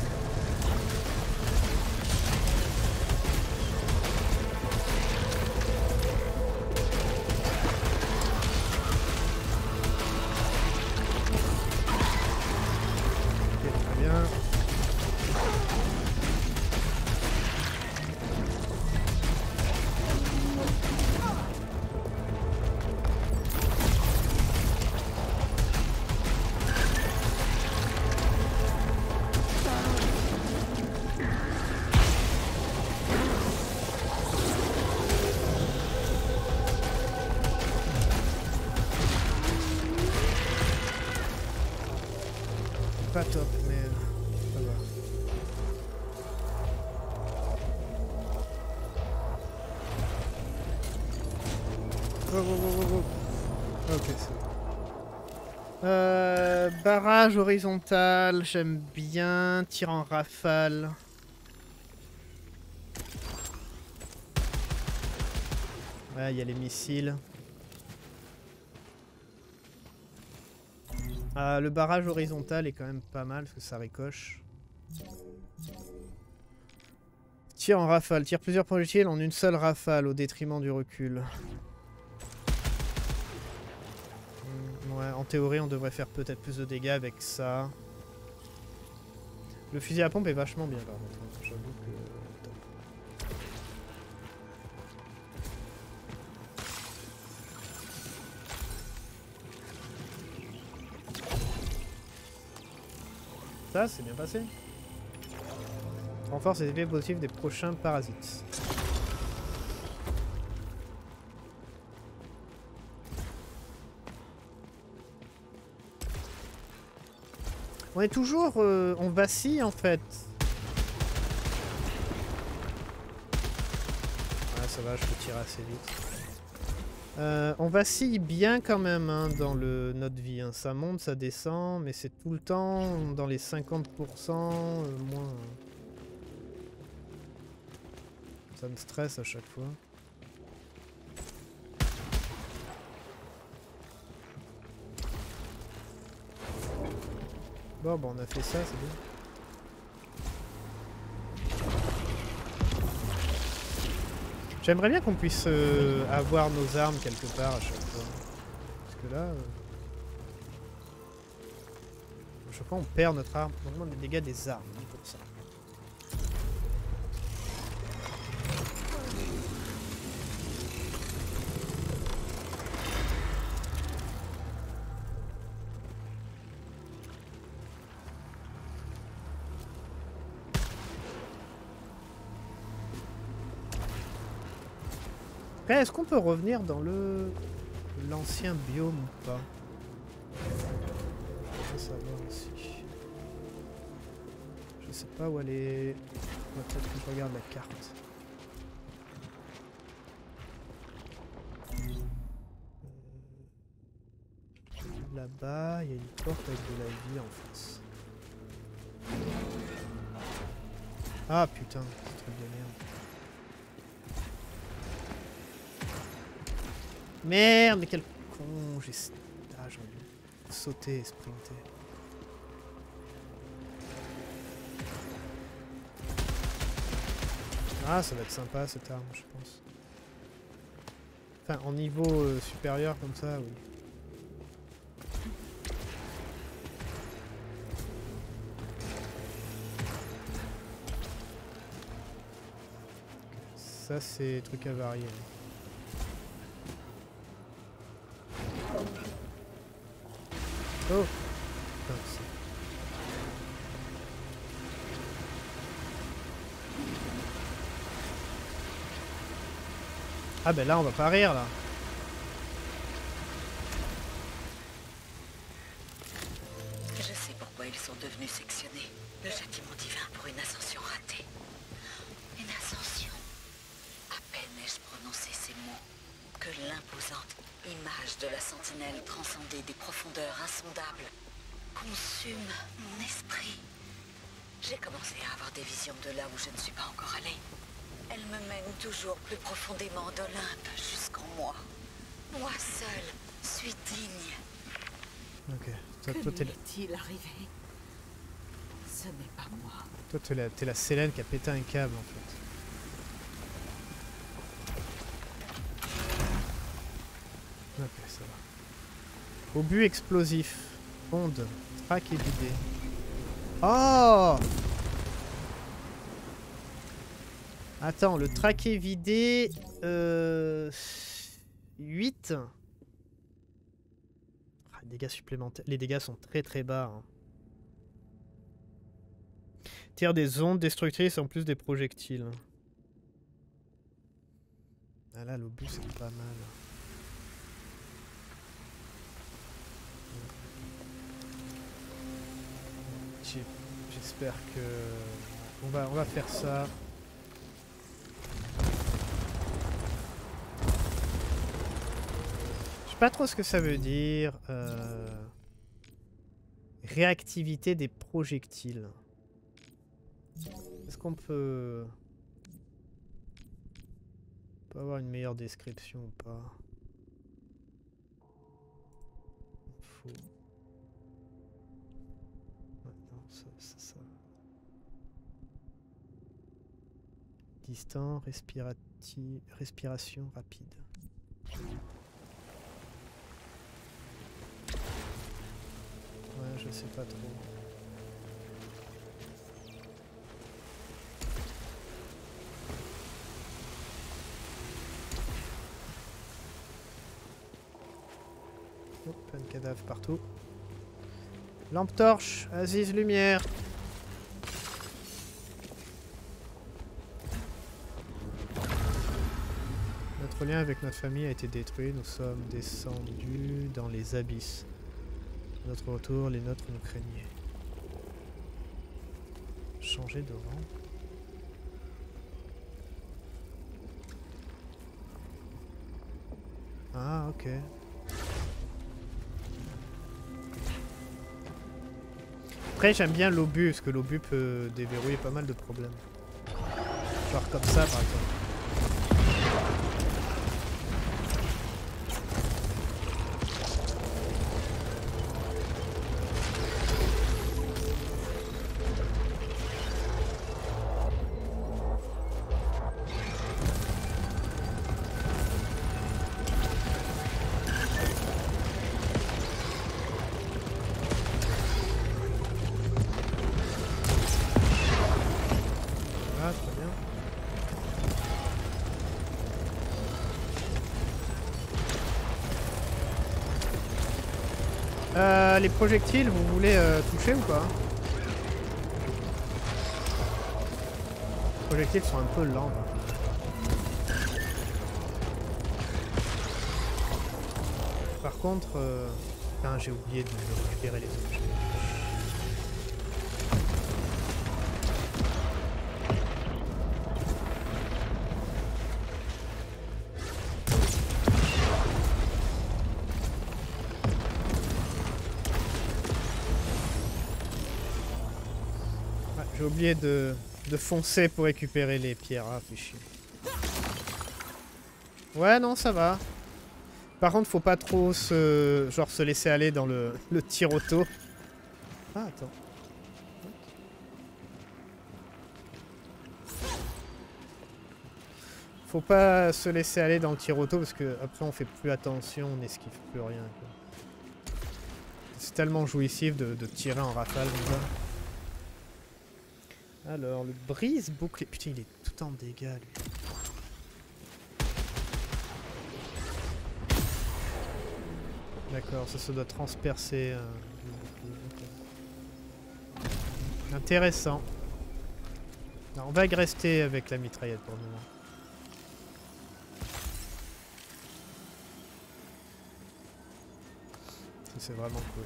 Go, go, go, go, go. Ok, c'est bon. Euh, barrage horizontal, j'aime bien. Tir en rafale. Ouais, il y a les missiles. Euh, le barrage horizontal est quand même pas mal parce que ça ricoche. Tir en rafale. Tire plusieurs projectiles en une seule rafale au détriment du recul. Hmm, ouais, en théorie, on devrait faire peut-être plus de dégâts avec ça. Le fusil à pompe est vachement bien par contre. J'avoue que... Ça, c'est bien passé. Renforce les effets positifs des prochains parasites. On est toujours... Euh, on vacille en fait. Ouais, ça va, je peux tirer assez vite. Euh, on vacille bien quand même hein, dans le, notre vie. Hein. Ça monte, ça descend, mais c'est tout le temps dans les cinquante pour cent euh, moins. Ça me stresse à chaque fois. Bon, bon, on a fait ça, c'est bien. J'aimerais bien qu'on puisse euh, avoir nos armes quelque part à chaque fois. Parce que là... Euh... À chaque fois on perd notre arme. On demande les dégâts des armes, dix pour cent. Est-ce qu'on peut revenir dans le l'ancien biome ou pas? Je veux savoir aussi. Je sais pas où aller. Peut-être que je regarde la carte. Euh... Là-bas, il y a une porte avec de la vie en face. Ah putain, c'est truc de merde. Merde, mais quel con, j'ai... Ah, j'aurais dû sauter et sprinter. Ah, ça va être sympa cette arme, je pense. Enfin, en niveau euh, supérieur comme ça, oui. Ça, c'est truc à varier. Oh. Ah ben là on va pas rire là. Je sais pourquoi ils sont devenus sectionnés. Le châtiment divin pour une ascension ratée. Une ascension. À peine ai-je prononcé ces mots que l'imposante image de la sentinelle transcendée des profondeurs insondables consume mon esprit. J'ai commencé à avoir des visions de là où je ne suis pas encore allée. Elle me mène toujours plus profondément d'Olympe jusqu'en moi. Moi seule suis digne. Ok. Toi, que toi t'es lui la... est-il arrivé? Ce n'est pas moi. Toi t'es la... t'es la Célène qui a pété un câble en fait. Ok, ça va. Obus explosif. Onde. Track et vidé. Oh! Attends, le traqué vidé... Euh... huit. Ah, les dégâts supplémentaires. Les dégâts sont très très bas. Hein. Tire des ondes destructrices en plus des projectiles. Ah là, l'obus c'est pas mal. J'espère que... On va, on va faire ça. pas trop ce que ça veut dire. Euh... Réactivité des projectiles. Est-ce qu'on peut... On peut avoir une meilleure description ou pas? Faut... Ouais, non, ça, ça, ça. Distant, respirati... respiration rapide. Ouais, je sais pas trop. Oh, plein de cadavres partout. Lampe torche, Aziz lumière. Notre lien avec notre famille a été détruit, nous sommes descendus dans les abysses. À notre retour, les nôtres nous craignaient. Changer de rang. Ah, ok. Après, j'aime bien l'obus, parce que l'obus peut déverrouiller pas mal de problèmes. Genre comme ça, par exemple. Euh, les projectiles, vous voulez euh, toucher ou pas? Les projectiles sont un peu lents. Par contre, euh... ah, j'ai oublié de récupérer les objets. J'ai oublié de, de foncer pour récupérer les pierres. Ah, fait chier. Ouais, non, ça va. Par contre, faut pas trop se, genre, se laisser aller dans le, le tir auto. Ah, attends. Faut pas se laisser aller dans le tir auto parce que après on fait plus attention, on esquive plus rien. C'est tellement jouissif de, de tirer en rafale comme ça. Alors, le brise bouclier. Putain, il est tout en dégâts, lui. D'accord, ça se doit transpercer. Euh, Intéressant. Alors, on va rester avec la mitraillette pour le moment. C'est vraiment cool.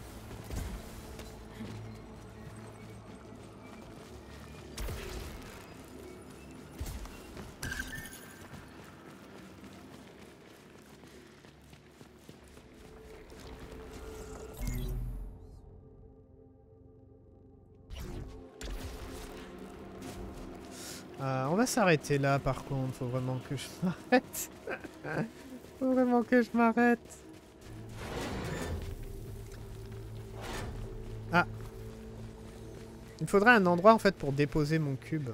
Euh, on va s'arrêter là par contre, faut vraiment que je m'arrête. Faut vraiment que je m'arrête. Ah. Il me faudrait un endroit en fait pour déposer mon cube.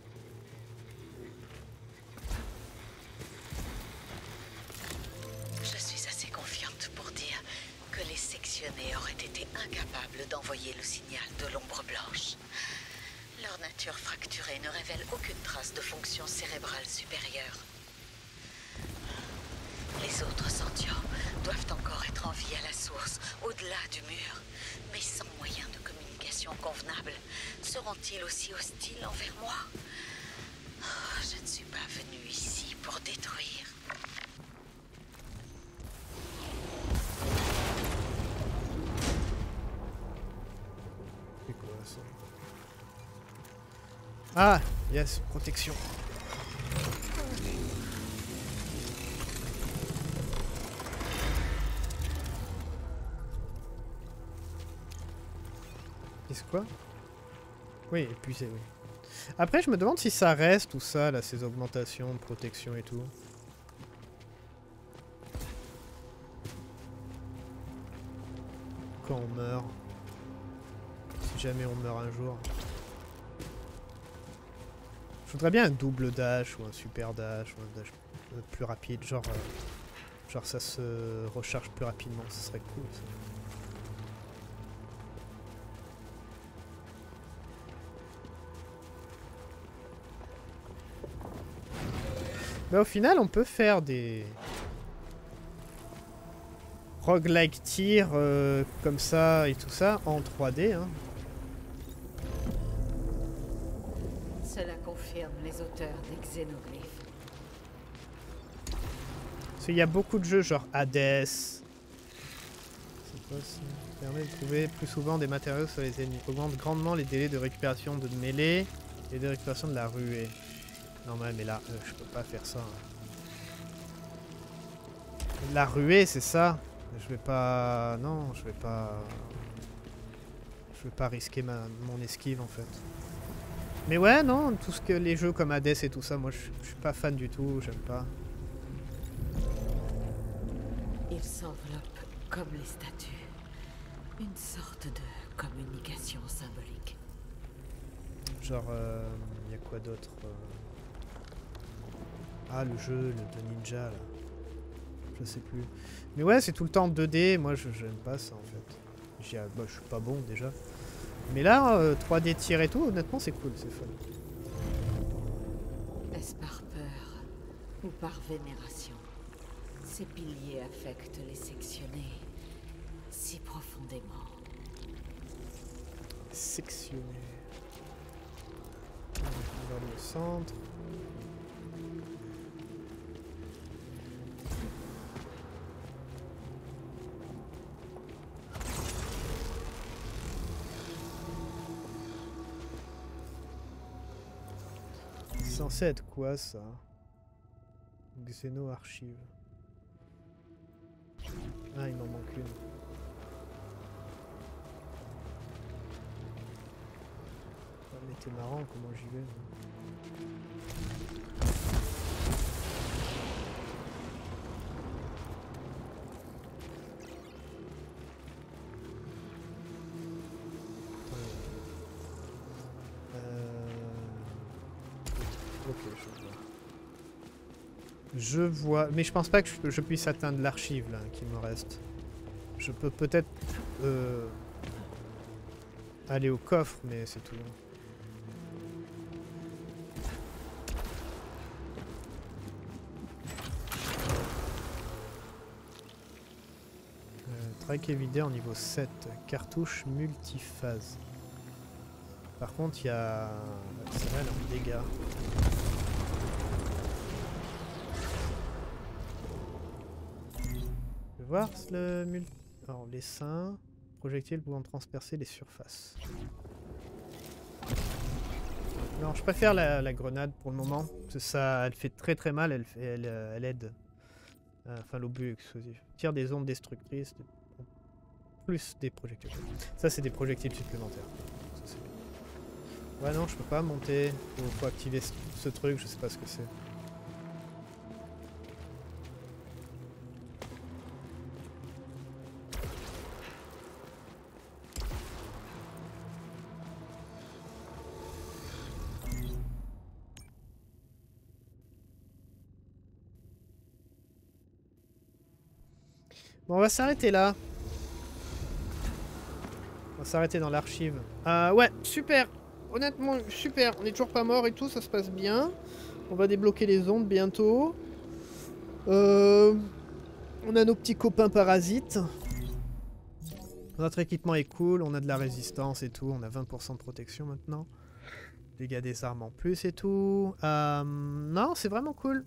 Je suis assez confiante pour dire que les sectionnés auraient été incapables d'envoyer le signal de l'ombre blanche. Leur nature fracturée ne révèle aucune trace de fonction cérébrale supérieure. Les autres sentients doivent encore être en vie à la source, au-delà du mur, mais sans moyen de communication convenable. Seront-ils aussi hostiles envers moi? Oh, je ne suis pas venue ici pour détruire. C'est quoi ça? Ah, yes, protection. Est-ce quoi? Oui, épuisé, oui. Après, je me demande si ça reste tout ça, là, ces augmentations de protection et tout. Quand on meurt. Si jamais on meurt un jour. Je voudrais bien un double dash ou un super dash ou un dash plus rapide, genre, euh, genre ça se recharge plus rapidement, ce serait cool ça. Mais au final, on peut faire des roguelike tirs euh, comme ça et tout ça en trois D. Hein. Cela confirme les auteurs des xénoglyphes. Parce qu'il y a beaucoup de jeux genre Hades. C'est quoi ça? Permet de trouver plus souvent des matériaux sur les ennemis. Augmente grandement les délais de récupération de mêlée et de récupération de la ruée. Non mais, mais là, euh, je peux pas faire ça. La ruée, c'est ça. Je vais pas... Non, je vais pas... Je vais pas risquer ma... mon esquive en fait. Mais ouais, non, tout ce que les jeux comme Hades et tout ça, moi je, je suis pas fan du tout, j'aime pas. Ils s'enveloppent comme les statues. Une sorte de communication symbolique. Genre, il euh, y a quoi d'autre euh... Ah, le jeu le de ninja là. Je sais plus. Mais ouais, c'est tout le temps deux D, moi je j'aime pas ça en fait. Bah, je suis pas bon déjà. Mais là, euh, trois D tir et tout, honnêtement c'est cool, c'est fun. Est-ce par peur ou par vénération? Ces piliers affectent les sectionnés si profondément. Sectionnés. Vers le centre. C'est censé être quoi ça? Xeno archive. Ah, il m'en manque une. Ah, mais t'es marrant comment j'y vais. Je vois, mais je pense pas que je, je puisse atteindre l'archive là qui me reste. Je peux peut-être euh, aller au coffre, mais c'est tout. Euh, Track et vidéo en niveau sept, cartouche multiphase. Par contre, il y a celle-là, elle est en dégâts. Voir le multi... Alors, les seins, projectiles pouvant transpercer les surfaces. Non, je préfère la, la grenade pour le moment, parce que ça, elle fait très très mal, elle, fait, elle, elle aide. Euh, enfin, l'obus explosif. Tire des ondes destructrices, de... plus des projectiles. Ça, c'est des projectiles supplémentaires. Ça, ouais, non, je peux pas monter. Faut, faut activer ce, ce truc, je sais pas ce que c'est. Bon, on va s'arrêter là. On va s'arrêter dans l'archive. Euh, ouais, super. Honnêtement, super. On est toujours pas mort et tout, ça se passe bien. On va débloquer les ondes bientôt. Euh, on a nos petits copains parasites. Notre équipement est cool, on a de la résistance et tout. On a vingt pour cent de protection maintenant. Dégâts des armes en plus et tout. Euh, non, c'est vraiment cool.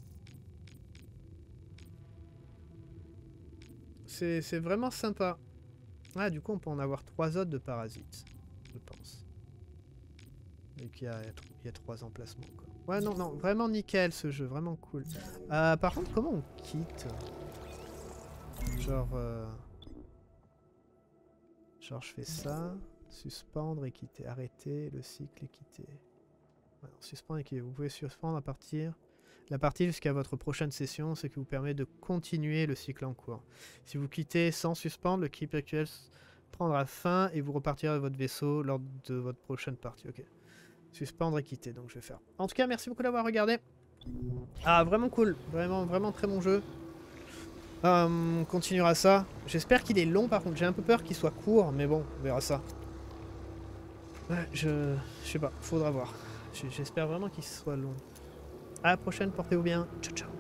C'est vraiment sympa. Ah, du coup, on peut en avoir trois autres de parasites, je pense. Et qu'il y a, il y a trois emplacements, quoi. Ouais, non, non, vraiment nickel ce jeu, vraiment cool. Euh, par contre, comment on quitte? Genre... Euh... Genre, je fais ça... Suspendre et quitter. Arrêter le cycle et quitter. Alors, suspendre et quitter. Vous pouvez suspendre à partir... La partie jusqu'à votre prochaine session, ce qui vous permet de continuer le cycle en cours. Si vous quittez sans suspendre, le clip actuel prendra fin et vous repartirez de votre vaisseau lors de votre prochaine partie. Ok. Suspendre et quitter, donc je vais faire. En tout cas, merci beaucoup d'avoir regardé. Ah, vraiment cool. Vraiment, vraiment très bon jeu. Euh, on continuera ça. J'espère qu'il est long par contre. J'ai un peu peur qu'il soit court, mais bon, on verra ça. Ouais, je... Je sais pas, faudra voir. J'espère vraiment qu'il soit long. À la prochaine, portez-vous bien. Ciao, ciao.